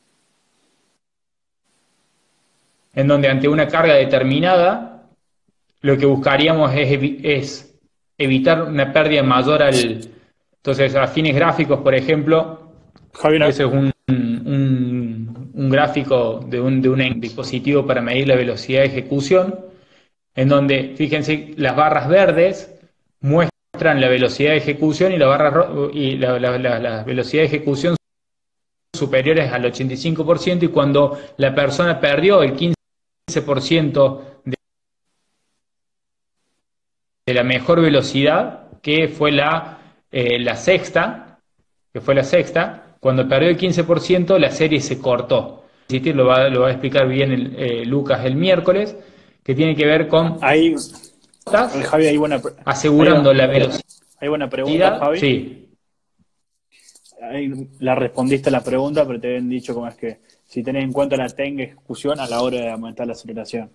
En donde ante una carga determinada, lo que buscaríamos es evitar una pérdida mayor al... Entonces, a fines gráficos, por ejemplo, Javi, ese es un gráfico de un dispositivo para medir la velocidad de ejecución, en donde, fíjense, las barras verdes muestran la velocidad de ejecución y la velocidad de ejecución superiores al 85%, y cuando la persona perdió el 15% de la mejor velocidad, que fue la sexta, cuando perdió el 15%, la serie se cortó. Lo va a explicar bien Lucas el miércoles, que tiene que ver con ahí, Javi, asegurando la velocidad. hay buena pregunta, Javi. Sí. Ahí la respondiste a la pregunta, pero te habían dicho cómo es que si tenés en cuenta la técnica de ejecución a la hora de aumentar la aceleración.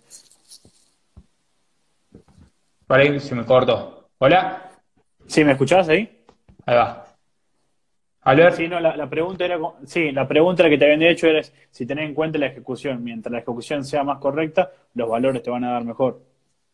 Por ahí se me cortó. ¿Hola? ¿Sí, me escuchás ahí? Ahí va. Sí, Albert, no, la pregunta era, sí, la pregunta que te habían hecho era si tenés en cuenta la ejecución. Mientras la ejecución sea más correcta, los valores te van a dar mejor.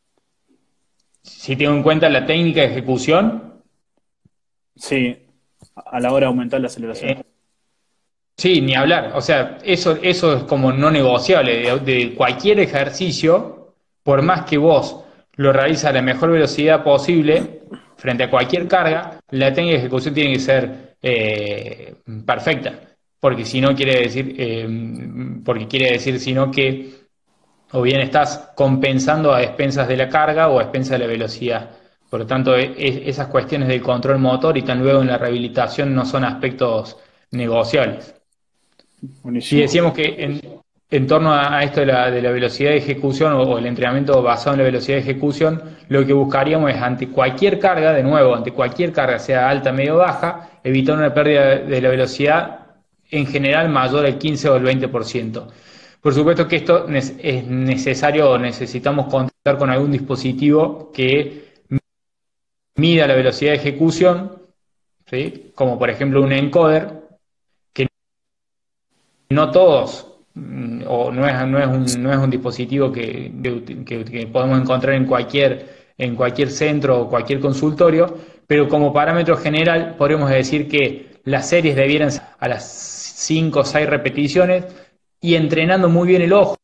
si tengo en cuenta la técnica de ejecución, Sí, a la hora de aumentar la aceleración. eh, sí, ni hablar. O sea, eso es como no negociable. De cualquier ejercicio, por más que vos lo realices a la mejor velocidad posible, frente a cualquier carga, la técnica de ejecución tiene que ser perfecta. Porque si no quiere decir, porque quiere decir sino que o bien estás compensando a expensas de la carga o a expensas de la velocidad. Por lo tanto, esas cuestiones del control motor y tan luego en la rehabilitación no son aspectos negociables. Si Buenísimo. decíamos que en torno a esto de la velocidad de ejecución o el entrenamiento basado en la velocidad de ejecución, lo que buscaríamos es ante cualquier carga, de nuevo, ante cualquier carga, sea alta, medio o baja, evitar una pérdida de la velocidad en general mayor al 15 o el 20%. Por supuesto que esto es necesario o necesitamos contar con algún dispositivo que mida la velocidad de ejecución, ¿sí? Como por ejemplo un encoder, que no todos, o no es un dispositivo que podemos encontrar en cualquier centro o cualquier consultorio, pero como parámetro general podemos decir que las series debieran ser a las 5 o 6 repeticiones y entrenando muy bien el ojo,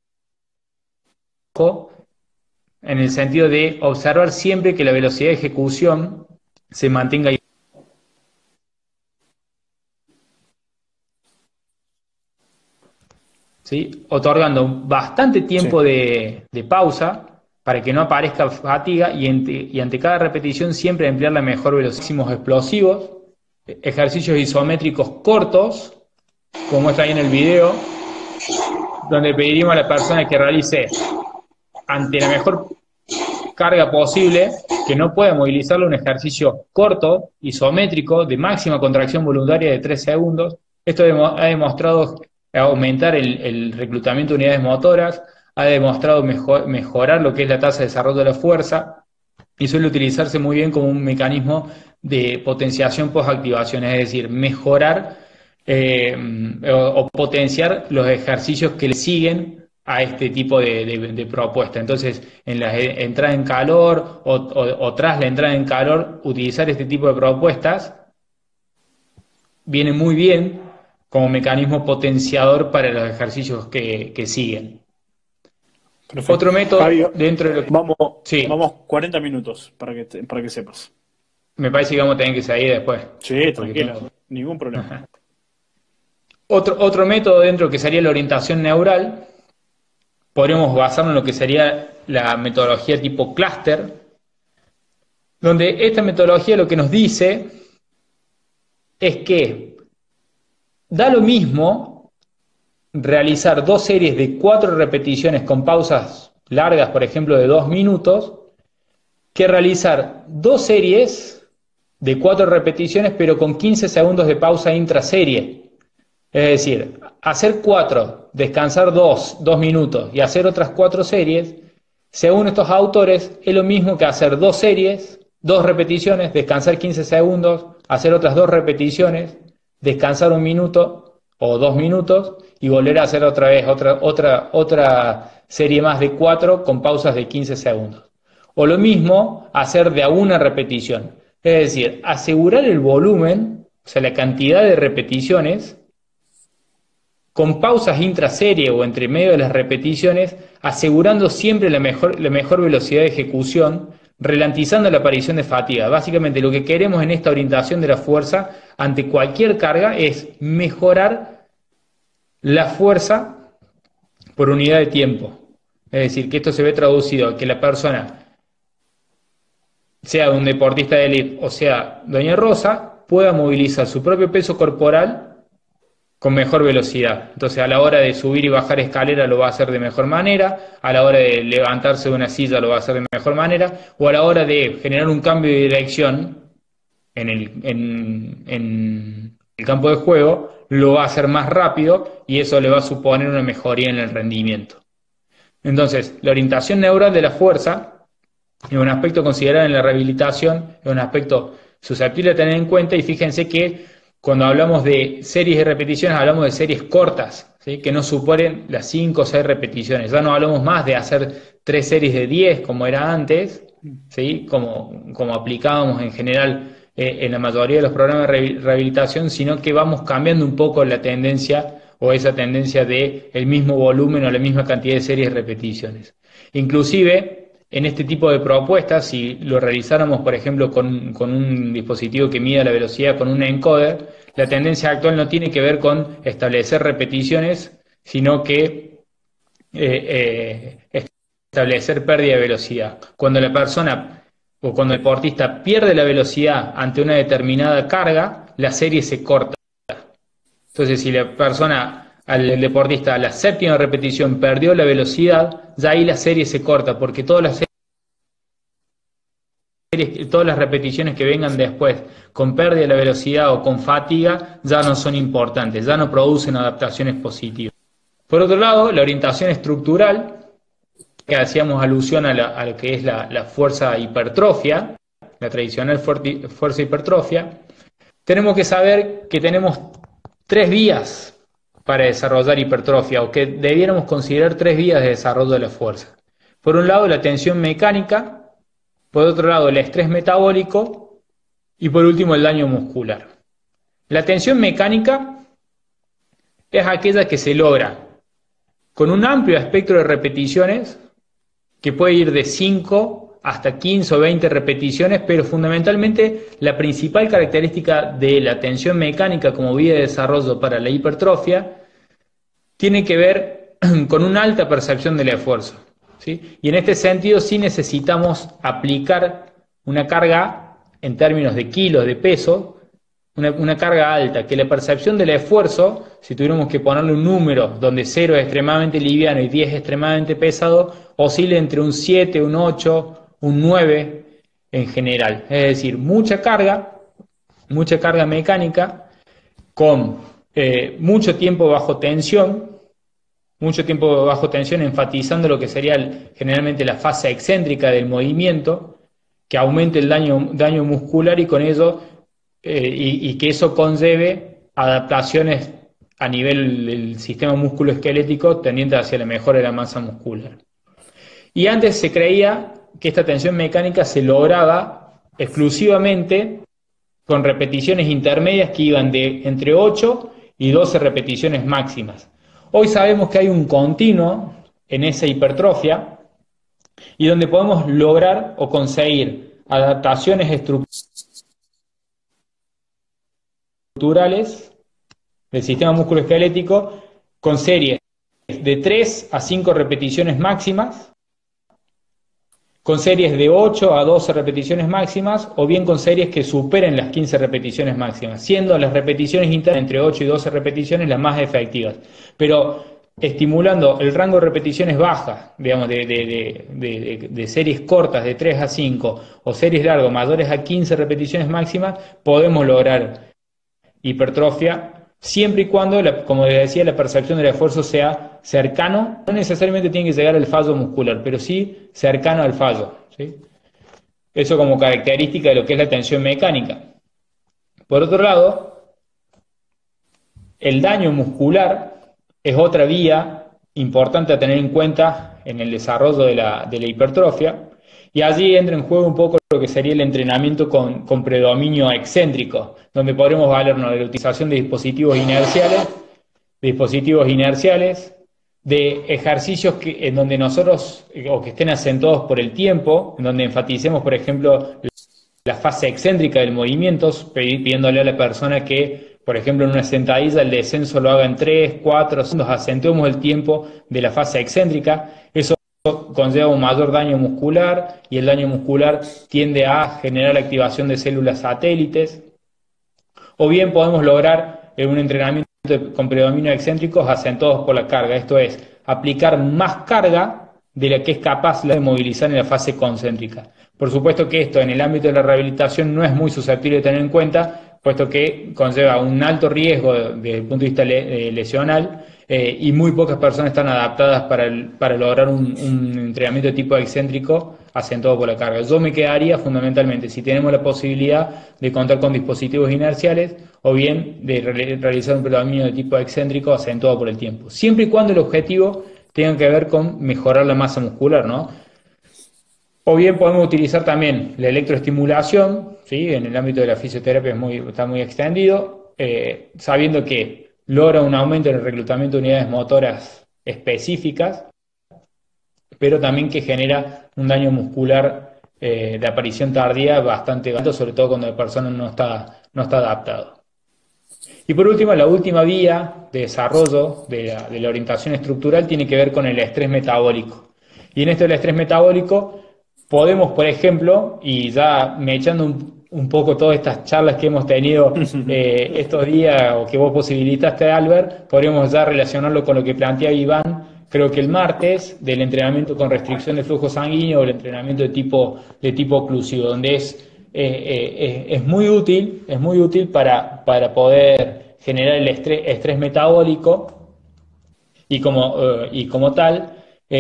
en el sentido de observar siempre que la velocidad de ejecución se mantenga, ¿sí? Otorgando bastante Sí. tiempo de pausa para que no aparezca fatiga y ante cada repetición siempre emplear la mejor velocidad. Explosivos, ejercicios isométricos cortos, como muestra ahí en el video, donde pediríamos a la persona que realice ante la mejor carga posible, que no pueda movilizarlo, un ejercicio corto, isométrico, de máxima contracción voluntaria de 3 segundos. Esto ha demostrado aumentar el reclutamiento de unidades motoras, ha demostrado mejorar lo que es la tasa de desarrollo de la fuerza y suele utilizarse muy bien como un mecanismo de potenciación post-activación, es decir, mejorar o potenciar los ejercicios que le siguen a este tipo de propuesta. Entonces, en la entrada en calor o tras la entrada en calor, utilizar este tipo de propuestas viene muy bien como mecanismo potenciador para los ejercicios que siguen. Perfecto. Otro método Javi, dentro de lo que... vamos, Sí, vamos 40 minutos para que sepas. me parece que vamos a tener que seguir después, Sí, porque tranquilo, ningún problema. otro método dentro que sería la orientación neural, podríamos basarnos en lo que sería la metodología tipo clúster, donde esta metodología lo que nos dice es que da lo mismo realizar dos series de 4 repeticiones con pausas largas, por ejemplo, de 2 minutos, que realizar dos series de 4 repeticiones, pero con 15 segundos de pausa intraserie. Es decir, hacer 4, descansar 2 minutos y hacer otras 4 series, según estos autores, es lo mismo que hacer 2 series, 2 repeticiones, descansar 15 segundos, hacer otras 2 repeticiones, descansar 1 minuto o 2 minutos y volver a hacer otra vez otra serie más de 4 con pausas de 15 segundos. O lo mismo, hacer de a una repetición. Es decir, asegurar el volumen, o sea, la cantidad de repeticiones, con pausas intraserie o entre medio de las repeticiones, asegurando siempre la mejor velocidad de ejecución, ralentizando la aparición de fatiga. Básicamente lo que queremos en esta orientación de la fuerza ante cualquier carga es mejorar la fuerza por unidad de tiempo. Es decir, que esto se ve traducido a que la persona, sea un deportista de élite o sea doña Rosa, pueda movilizar su propio peso corporal con mejor velocidad. Entonces, a la hora de subir y bajar escalera lo va a hacer de mejor manera, a la hora de levantarse de una silla lo va a hacer de mejor manera, o a la hora de generar un cambio de dirección el campo de juego, lo va a hacer más rápido y eso le va a suponer una mejoría en el rendimiento. Entonces, la orientación neural de la fuerza es un aspecto considerado en la rehabilitación, es un aspecto susceptible de tener en cuenta, y fíjense que cuando hablamos de series de repeticiones hablamos de series cortas, ¿sí? Que no superen las 5 o 6 repeticiones. Ya no hablamos más de hacer 3 series de 10 como era antes, ¿sí? Como aplicábamos en general en la mayoría de los programas de rehabilitación, sino que vamos cambiando un poco la tendencia o esa tendencia de el mismo volumen o la misma cantidad de series de repeticiones. Inclusive, en este tipo de propuestas, si lo realizáramos, por ejemplo, con un dispositivo que mida la velocidad, con un encoder, la tendencia actual no tiene que ver con establecer repeticiones, sino que establecer pérdida de velocidad. Cuando la persona o cuando el deportista pierde la velocidad ante una determinada carga, la serie se corta. Entonces, si la persona, el deportista, a la séptima repetición perdió la velocidad, ya ahí la serie se corta, porque todas las repeticiones que vengan después con pérdida de la velocidad o con fatiga ya no son importantes, ya no producen adaptaciones positivas. Por otro lado, la orientación estructural, que hacíamos alusión a lo que es la fuerza hipertrofia, la tradicional fuerza hipertrofia, tenemos que saber que tenemos 3 vías para desarrollar hipertrofia, o que debiéramos considerar 3 vías de desarrollo de la fuerza. Por un lado, la tensión mecánica, por otro lado, el estrés metabólico y por último, el daño muscular. La tensión mecánica es aquella que se logra con un amplio espectro de repeticiones, que puede ir de 5 hasta 15 o 20 repeticiones, pero fundamentalmente la principal característica de la tensión mecánica como vía de desarrollo para la hipertrofia tiene que ver con una alta percepción del esfuerzo, ¿sí? Y en este sentido sí necesitamos aplicar una carga en términos de kilos de peso, una carga alta, que la percepción del esfuerzo, si tuviéramos que ponerle un número donde 0 es extremadamente liviano y 10 es extremadamente pesado, oscila entre un 7, un 8, un 9 en general. Es decir, mucha carga mecánica con mucho tiempo bajo tensión, enfatizando lo que sería generalmente la fase excéntrica del movimiento, que aumente el daño muscular y con ello y que eso conlleve adaptaciones a nivel del sistema musculoesquelético tendiente hacia la mejora de la masa muscular. Y antes se creía que esta tensión mecánica se lograba exclusivamente con repeticiones intermedias que iban de entre 8 y 12 repeticiones máximas. Hoy sabemos que hay un continuo en esa hipertrofia y donde podemos lograr o conseguir adaptaciones estructurales del sistema musculoesquelético con series de 3 a 5 repeticiones máximas, con series de 8 a 12 repeticiones máximas, o bien con series que superen las 15 repeticiones máximas, siendo las repeticiones internas entre 8 y 12 repeticiones las más efectivas, pero estimulando el rango de repeticiones bajas, digamos, de series cortas de 3 a 5 o series largas mayores a 15 repeticiones máximas, podemos lograr hipertrofia, siempre y cuando, como les decía, la percepción del esfuerzo sea cercano, no necesariamente tiene que llegar al fallo muscular, pero sí cercano al fallo, ¿sí? Eso como característica de lo que es la tensión mecánica. Por otro lado, el daño muscular es otra vía importante a tener en cuenta en el desarrollo de la hipertrofia, y allí entra en juego un poco lo que sería el entrenamiento con predominio excéntrico, donde podremos valernos de la utilización de dispositivos inerciales, de ejercicios en donde nosotros, o que estén acentuados por el tiempo, en donde enfaticemos, por ejemplo, la fase excéntrica del movimiento, pidiéndole a la persona que, por ejemplo, en una sentadilla el descenso lo haga en 3, 4 segundos, acentuemos el tiempo de la fase excéntrica. Eso conlleva un mayor daño muscular, y el daño muscular tiende a generar activación de células satélites. O bien podemos lograr un entrenamiento con predominio excéntricos acentuados por la carga, esto es, aplicar más carga de la que es capaz de movilizar en la fase concéntrica. Por supuesto que esto en el ámbito de la rehabilitación no es muy susceptible de tener en cuenta, puesto que conlleva un alto riesgo desde el punto de vista lesional, y muy pocas personas están adaptadas para lograr un entrenamiento de tipo excéntrico acentuado por la carga. Yo me quedaría fundamentalmente si tenemos la posibilidad de contar con dispositivos inerciales o bien de realizar un predominio de tipo excéntrico acentuado por el tiempo, siempre y cuando el objetivo tenga que ver con mejorar la masa muscular, ¿no? O bien podemos utilizar también la electroestimulación, ¿sí? En el ámbito de la fisioterapia está muy extendido, sabiendo que logra un aumento en el reclutamiento de unidades motoras específicas, pero también que genera un daño muscular de aparición tardía bastante alto, sobre todo cuando la persona no está adaptado. Y por último, la última vía de desarrollo de la orientación estructural tiene que ver con el estrés metabólico. Y en esto del estrés metabólico podemos, por ejemplo, y ya me echando un poco todas estas charlas que hemos tenido estos días o que vos posibilitaste, Albert, podríamos ya relacionarlo con lo que planteaba Iván, creo que el martes, del entrenamiento con restricción de flujo sanguíneo o el entrenamiento de tipo oclusivo, donde es muy útil para poder generar el estrés metabólico y como tal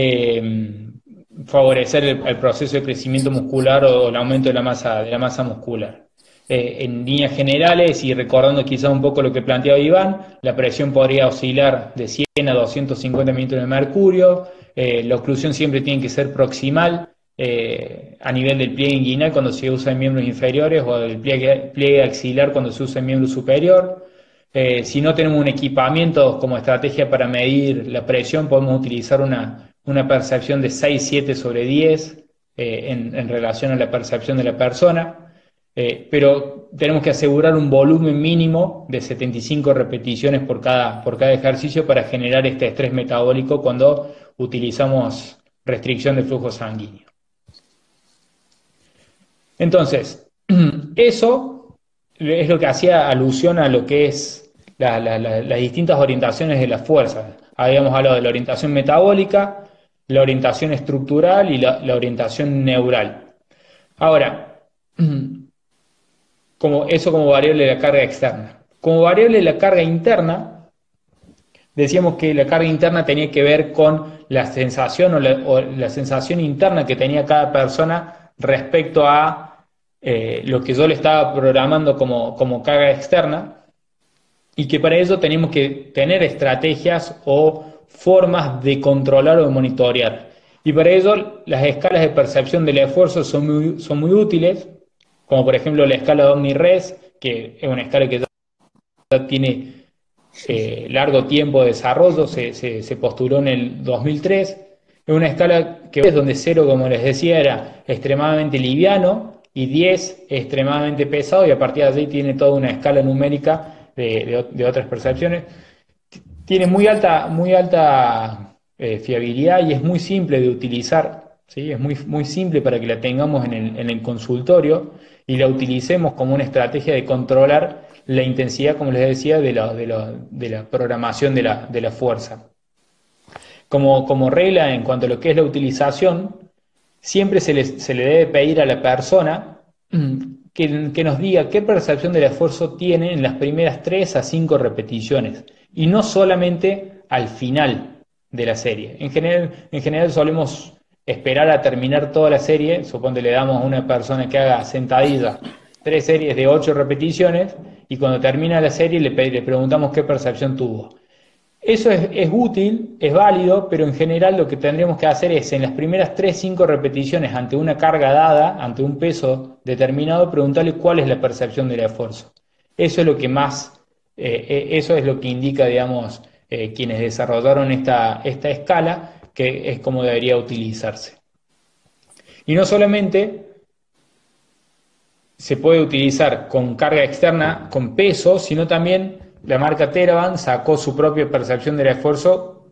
favorecer el proceso de crecimiento muscular o el aumento de la masa muscular. En líneas generales y recordando quizás un poco lo que planteaba Iván, la presión podría oscilar de 100 a 250 milímetros de mercurio, la oclusión siempre tiene que ser proximal a nivel del pliegue inguinal cuando se usa en miembros inferiores o del pliegue axilar cuando se usa en miembro superior. Si no tenemos un equipamiento como estrategia para medir la presión, podemos utilizar una percepción de 6-7 sobre 10 en relación a la percepción de la persona. Pero tenemos que asegurar un volumen mínimo de 75 repeticiones por cada ejercicio para generar este estrés metabólico cuando utilizamos restricción de flujo sanguíneo. Entonces, eso es lo que hacía alusión a lo que es las distintas orientaciones de las fuerzas. Habíamos hablado de la orientación metabólica, la orientación estructural y la orientación neural. Ahora, como variable de la carga externa. Como variable de la carga interna, decíamos que la carga interna tenía que ver con la sensación o la sensación interna que tenía cada persona respecto a lo que yo le estaba programando como carga externa, y que para ello tenemos que tener estrategias o formas de controlar o de monitorear. Y para ello las escalas de percepción del esfuerzo son muy útiles, como por ejemplo la escala de Omni-Res, que es una escala que ya tiene largo tiempo de desarrollo, se postuló en el 2003. Es una escala que es donde 0, como les decía, era extremadamente liviano y 10 extremadamente pesado, y a partir de allí tiene toda una escala numérica de otras percepciones. Tiene muy alta fiabilidad y es muy simple de utilizar, ¿sí? Es muy simple para que la tengamos en el consultorio y la utilicemos como una estrategia de controlar la intensidad, como les decía, de la programación de la fuerza. Como regla en cuanto a lo que es la utilización, siempre se le debe pedir a la persona que nos diga qué percepción del esfuerzo tiene en las primeras 3 a 5 repeticiones y no solamente al final de la serie. En general solemos esperar a terminar toda la serie. Suponte le damos a una persona que haga sentadilla 3 series de 8 repeticiones y cuando termina la serie le preguntamos qué percepción tuvo. Eso es útil, es válido, pero en general lo que tendríamos que hacer es en las primeras 3-5 repeticiones ante una carga dada, ante un peso determinado, preguntarle cuál es la percepción del esfuerzo. Eso es lo que eso es lo que indica, digamos, quienes desarrollaron esta escala, que es como debería utilizarse. Y no solamente se puede utilizar con carga externa, con peso, sino también la marca Theraban sacó su propia percepción del esfuerzo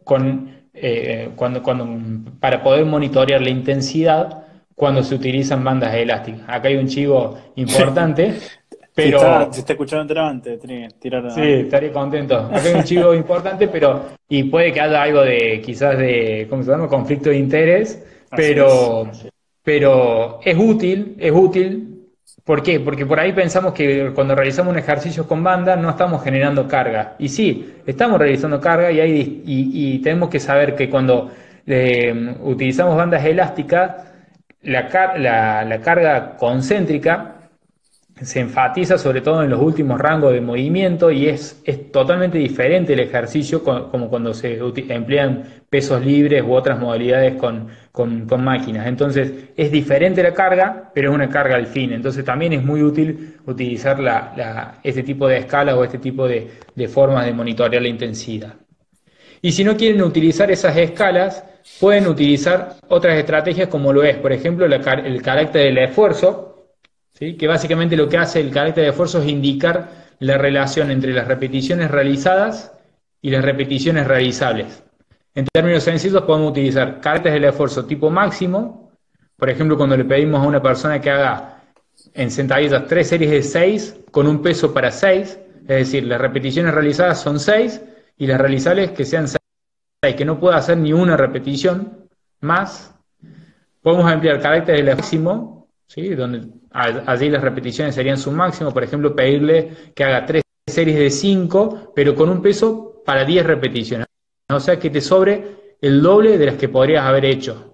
para poder monitorear la intensidad cuando se utilizan bandas elásticas. Acá hay un chivo importante, pero... Si está escuchando enteramente, tirar... Sí, estaría contento. Acá hay un chivo importante, y puede que haya algo quizás de, ¿cómo se llama? Conflicto de interés, pero es útil ¿Por qué? Porque por ahí pensamos que cuando realizamos un ejercicio con banda no estamos generando carga. Y sí, estamos realizando carga y tenemos que saber que cuando utilizamos bandas elásticas, la carga concéntrica se enfatiza sobre todo en los últimos rangos de movimiento y es totalmente diferente el ejercicio como cuando se emplean pesos libres u otras modalidades con máquinas. Entonces es diferente la carga, pero es una carga al fin. Entonces también es muy útil utilizar este tipo de escalas o este tipo de formas de monitorear la intensidad. Y si no quieren utilizar esas escalas, pueden utilizar otras estrategias como lo es, por ejemplo, el carácter del esfuerzo, ¿sí? Que básicamente lo que hace el carácter de esfuerzo es indicar la relación entre las repeticiones realizadas y las repeticiones realizables. En términos sencillos podemos utilizar caracteres del esfuerzo tipo máximo, por ejemplo cuando le pedimos a una persona que haga en sentadillas 3 series de 6 con un peso para 6, es decir, las repeticiones realizadas son 6 y las realizables que sean 6, que no pueda hacer ni una repetición más. Podemos emplear caracteres del máximo, ¿sí? Donde allí las repeticiones serían su máximo, por ejemplo, pedirle que haga 3 series de 5, pero con un peso para 10 repeticiones. O sea, que te sobre el doble de las que podrías haber hecho.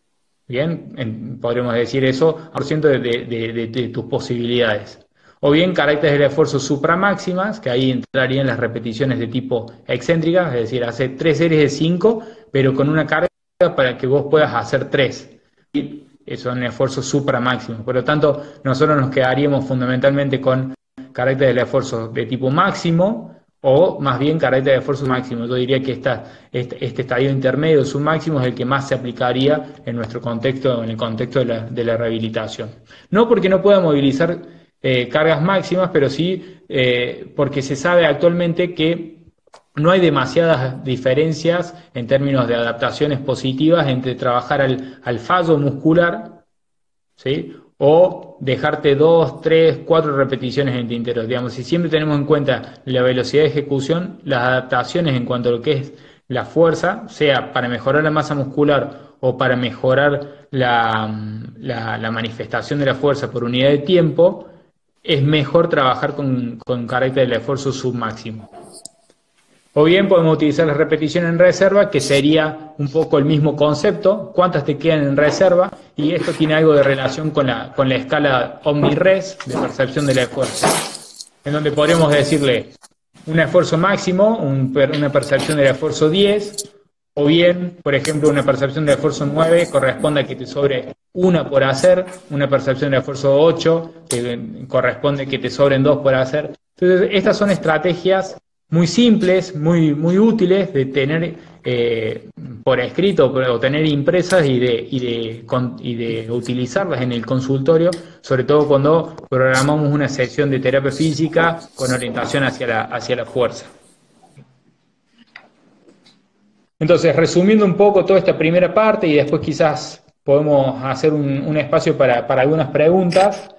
Bien, podríamos decir eso, por ciento de tus posibilidades. O bien caracteres del esfuerzo supramáximas, que ahí entrarían las repeticiones de tipo excéntrica, es decir, hace 3 series de 5, pero con una carga para que vos puedas hacer 3. Eso es un esfuerzo supramáximo. Por lo tanto, nosotros nos quedaríamos fundamentalmente con carácter del esfuerzo de tipo máximo o más bien carácter de esfuerzo máximo. Yo diría que este estadio intermedio submáximo es el que más se aplicaría en nuestro contexto, en el contexto de la rehabilitación. No porque no pueda movilizar cargas máximas, pero sí porque se sabe actualmente que no hay demasiadas diferencias en términos de adaptaciones positivas entre trabajar al fallo muscular, ¿sí? O dejarte 2, 3, 4 repeticiones en tinteros. Digamos, si siempre tenemos en cuenta la velocidad de ejecución, las adaptaciones en cuanto a lo que es la fuerza, sea para mejorar la masa muscular o para mejorar la manifestación de la fuerza por unidad de tiempo, es mejor trabajar con carácter del esfuerzo submáximo. O bien podemos utilizar las repeticiones en reserva, que sería un poco el mismo concepto, cuántas te quedan en reserva, y esto tiene algo de relación con la escala Omni-Res de percepción del esfuerzo, en donde podríamos decirle un esfuerzo máximo, una percepción del esfuerzo 10, o bien, por ejemplo, una percepción del esfuerzo 9 corresponde a que te sobre una por hacer, una percepción del esfuerzo 8 que corresponde a que te sobren 2 por hacer. Entonces, estas son estrategias muy simples, muy útiles de tener por escrito o tener impresas y de utilizarlas en el consultorio, sobre todo cuando programamos una sesión de terapia física con orientación hacia la fuerza. Entonces, resumiendo un poco toda esta primera parte y después quizás podemos hacer un espacio para algunas preguntas.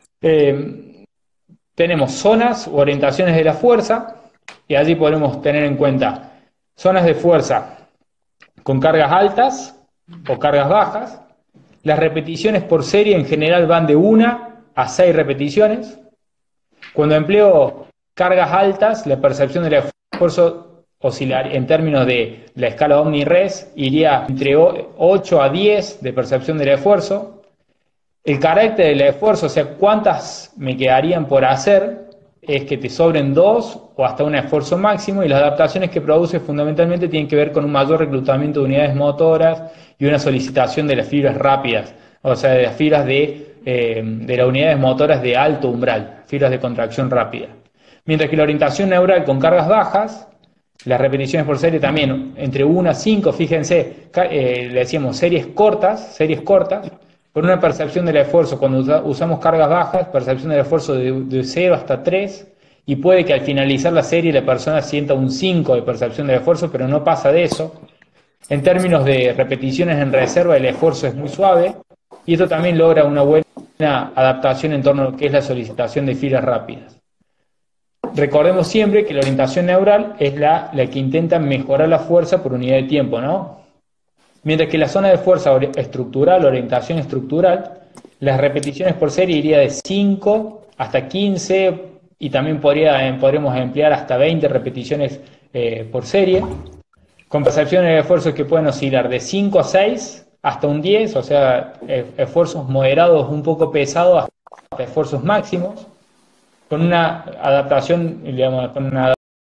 Tenemos zonas o orientaciones de la fuerza. Y allí podemos tener en cuenta zonas de fuerza con cargas altas o cargas bajas. Las repeticiones por serie en general van de 1 a 6 repeticiones. Cuando empleo cargas altas, la percepción del esfuerzo oscilar en términos de la escala Omni-Res iría entre 8 a 10 de percepción del esfuerzo. El carácter del esfuerzo, o sea, cuántas me quedarían por hacer, es que te sobren 2 o hasta un esfuerzo máximo, y las adaptaciones que produce fundamentalmente tienen que ver con un mayor reclutamiento de unidades motoras y una solicitación de las fibras rápidas, o sea, de las fibras de las unidades motoras de alto umbral, fibras de contracción rápida. Mientras que la orientación neural con cargas bajas, las repeticiones por serie también entre 1 a 5, fíjense, le decíamos series cortas, con una percepción del esfuerzo, cuando usamos cargas bajas, percepción del esfuerzo de 0 hasta 3, y puede que al finalizar la serie la persona sienta un 5 de percepción del esfuerzo, pero no pasa de eso. En términos de repeticiones en reserva, el esfuerzo es muy suave, y esto también logra una buena adaptación en torno a lo que es la solicitación de fibras rápidas. Recordemos siempre que la orientación neural es la que intenta mejorar la fuerza por unidad de tiempo, ¿no? Mientras que la zona de fuerza estructural, orientación estructural, Las repeticiones por serie iría de 5 hasta 15 y también podríamos emplear hasta 20 repeticiones por serie, con percepciones de esfuerzos que pueden oscilar de 5 a 6 hasta un 10, o sea, esfuerzos moderados un poco pesados hasta esfuerzos máximos, con una adaptación, digamos, con una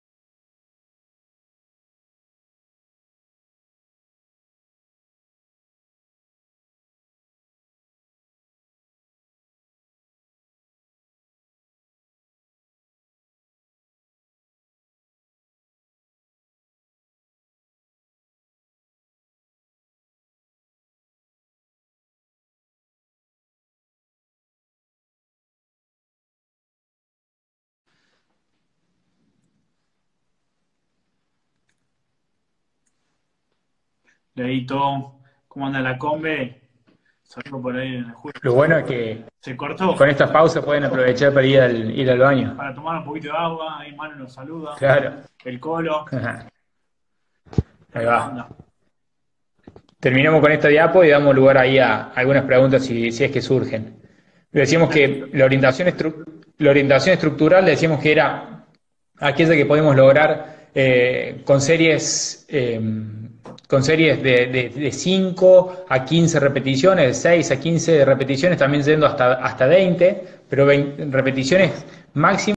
Leito, ¿cómo anda la combe? Saludo por ahí en el juego. Lo bueno es que ¿Se cortó? con estas pausas pueden aprovechar para ir al baño. Para tomar un poquito de agua, ahí Manu nos saluda. Claro. El Colo. Ahí va. Terminamos con esta diapo y damos lugar ahí a algunas preguntas si es que surgen. Decíamos que la orientación estructural, decíamos que era aquella que podemos lograr con series de 5 a 15 repeticiones, de 6 a 15 repeticiones, también yendo hasta 20, pero repeticiones máximas.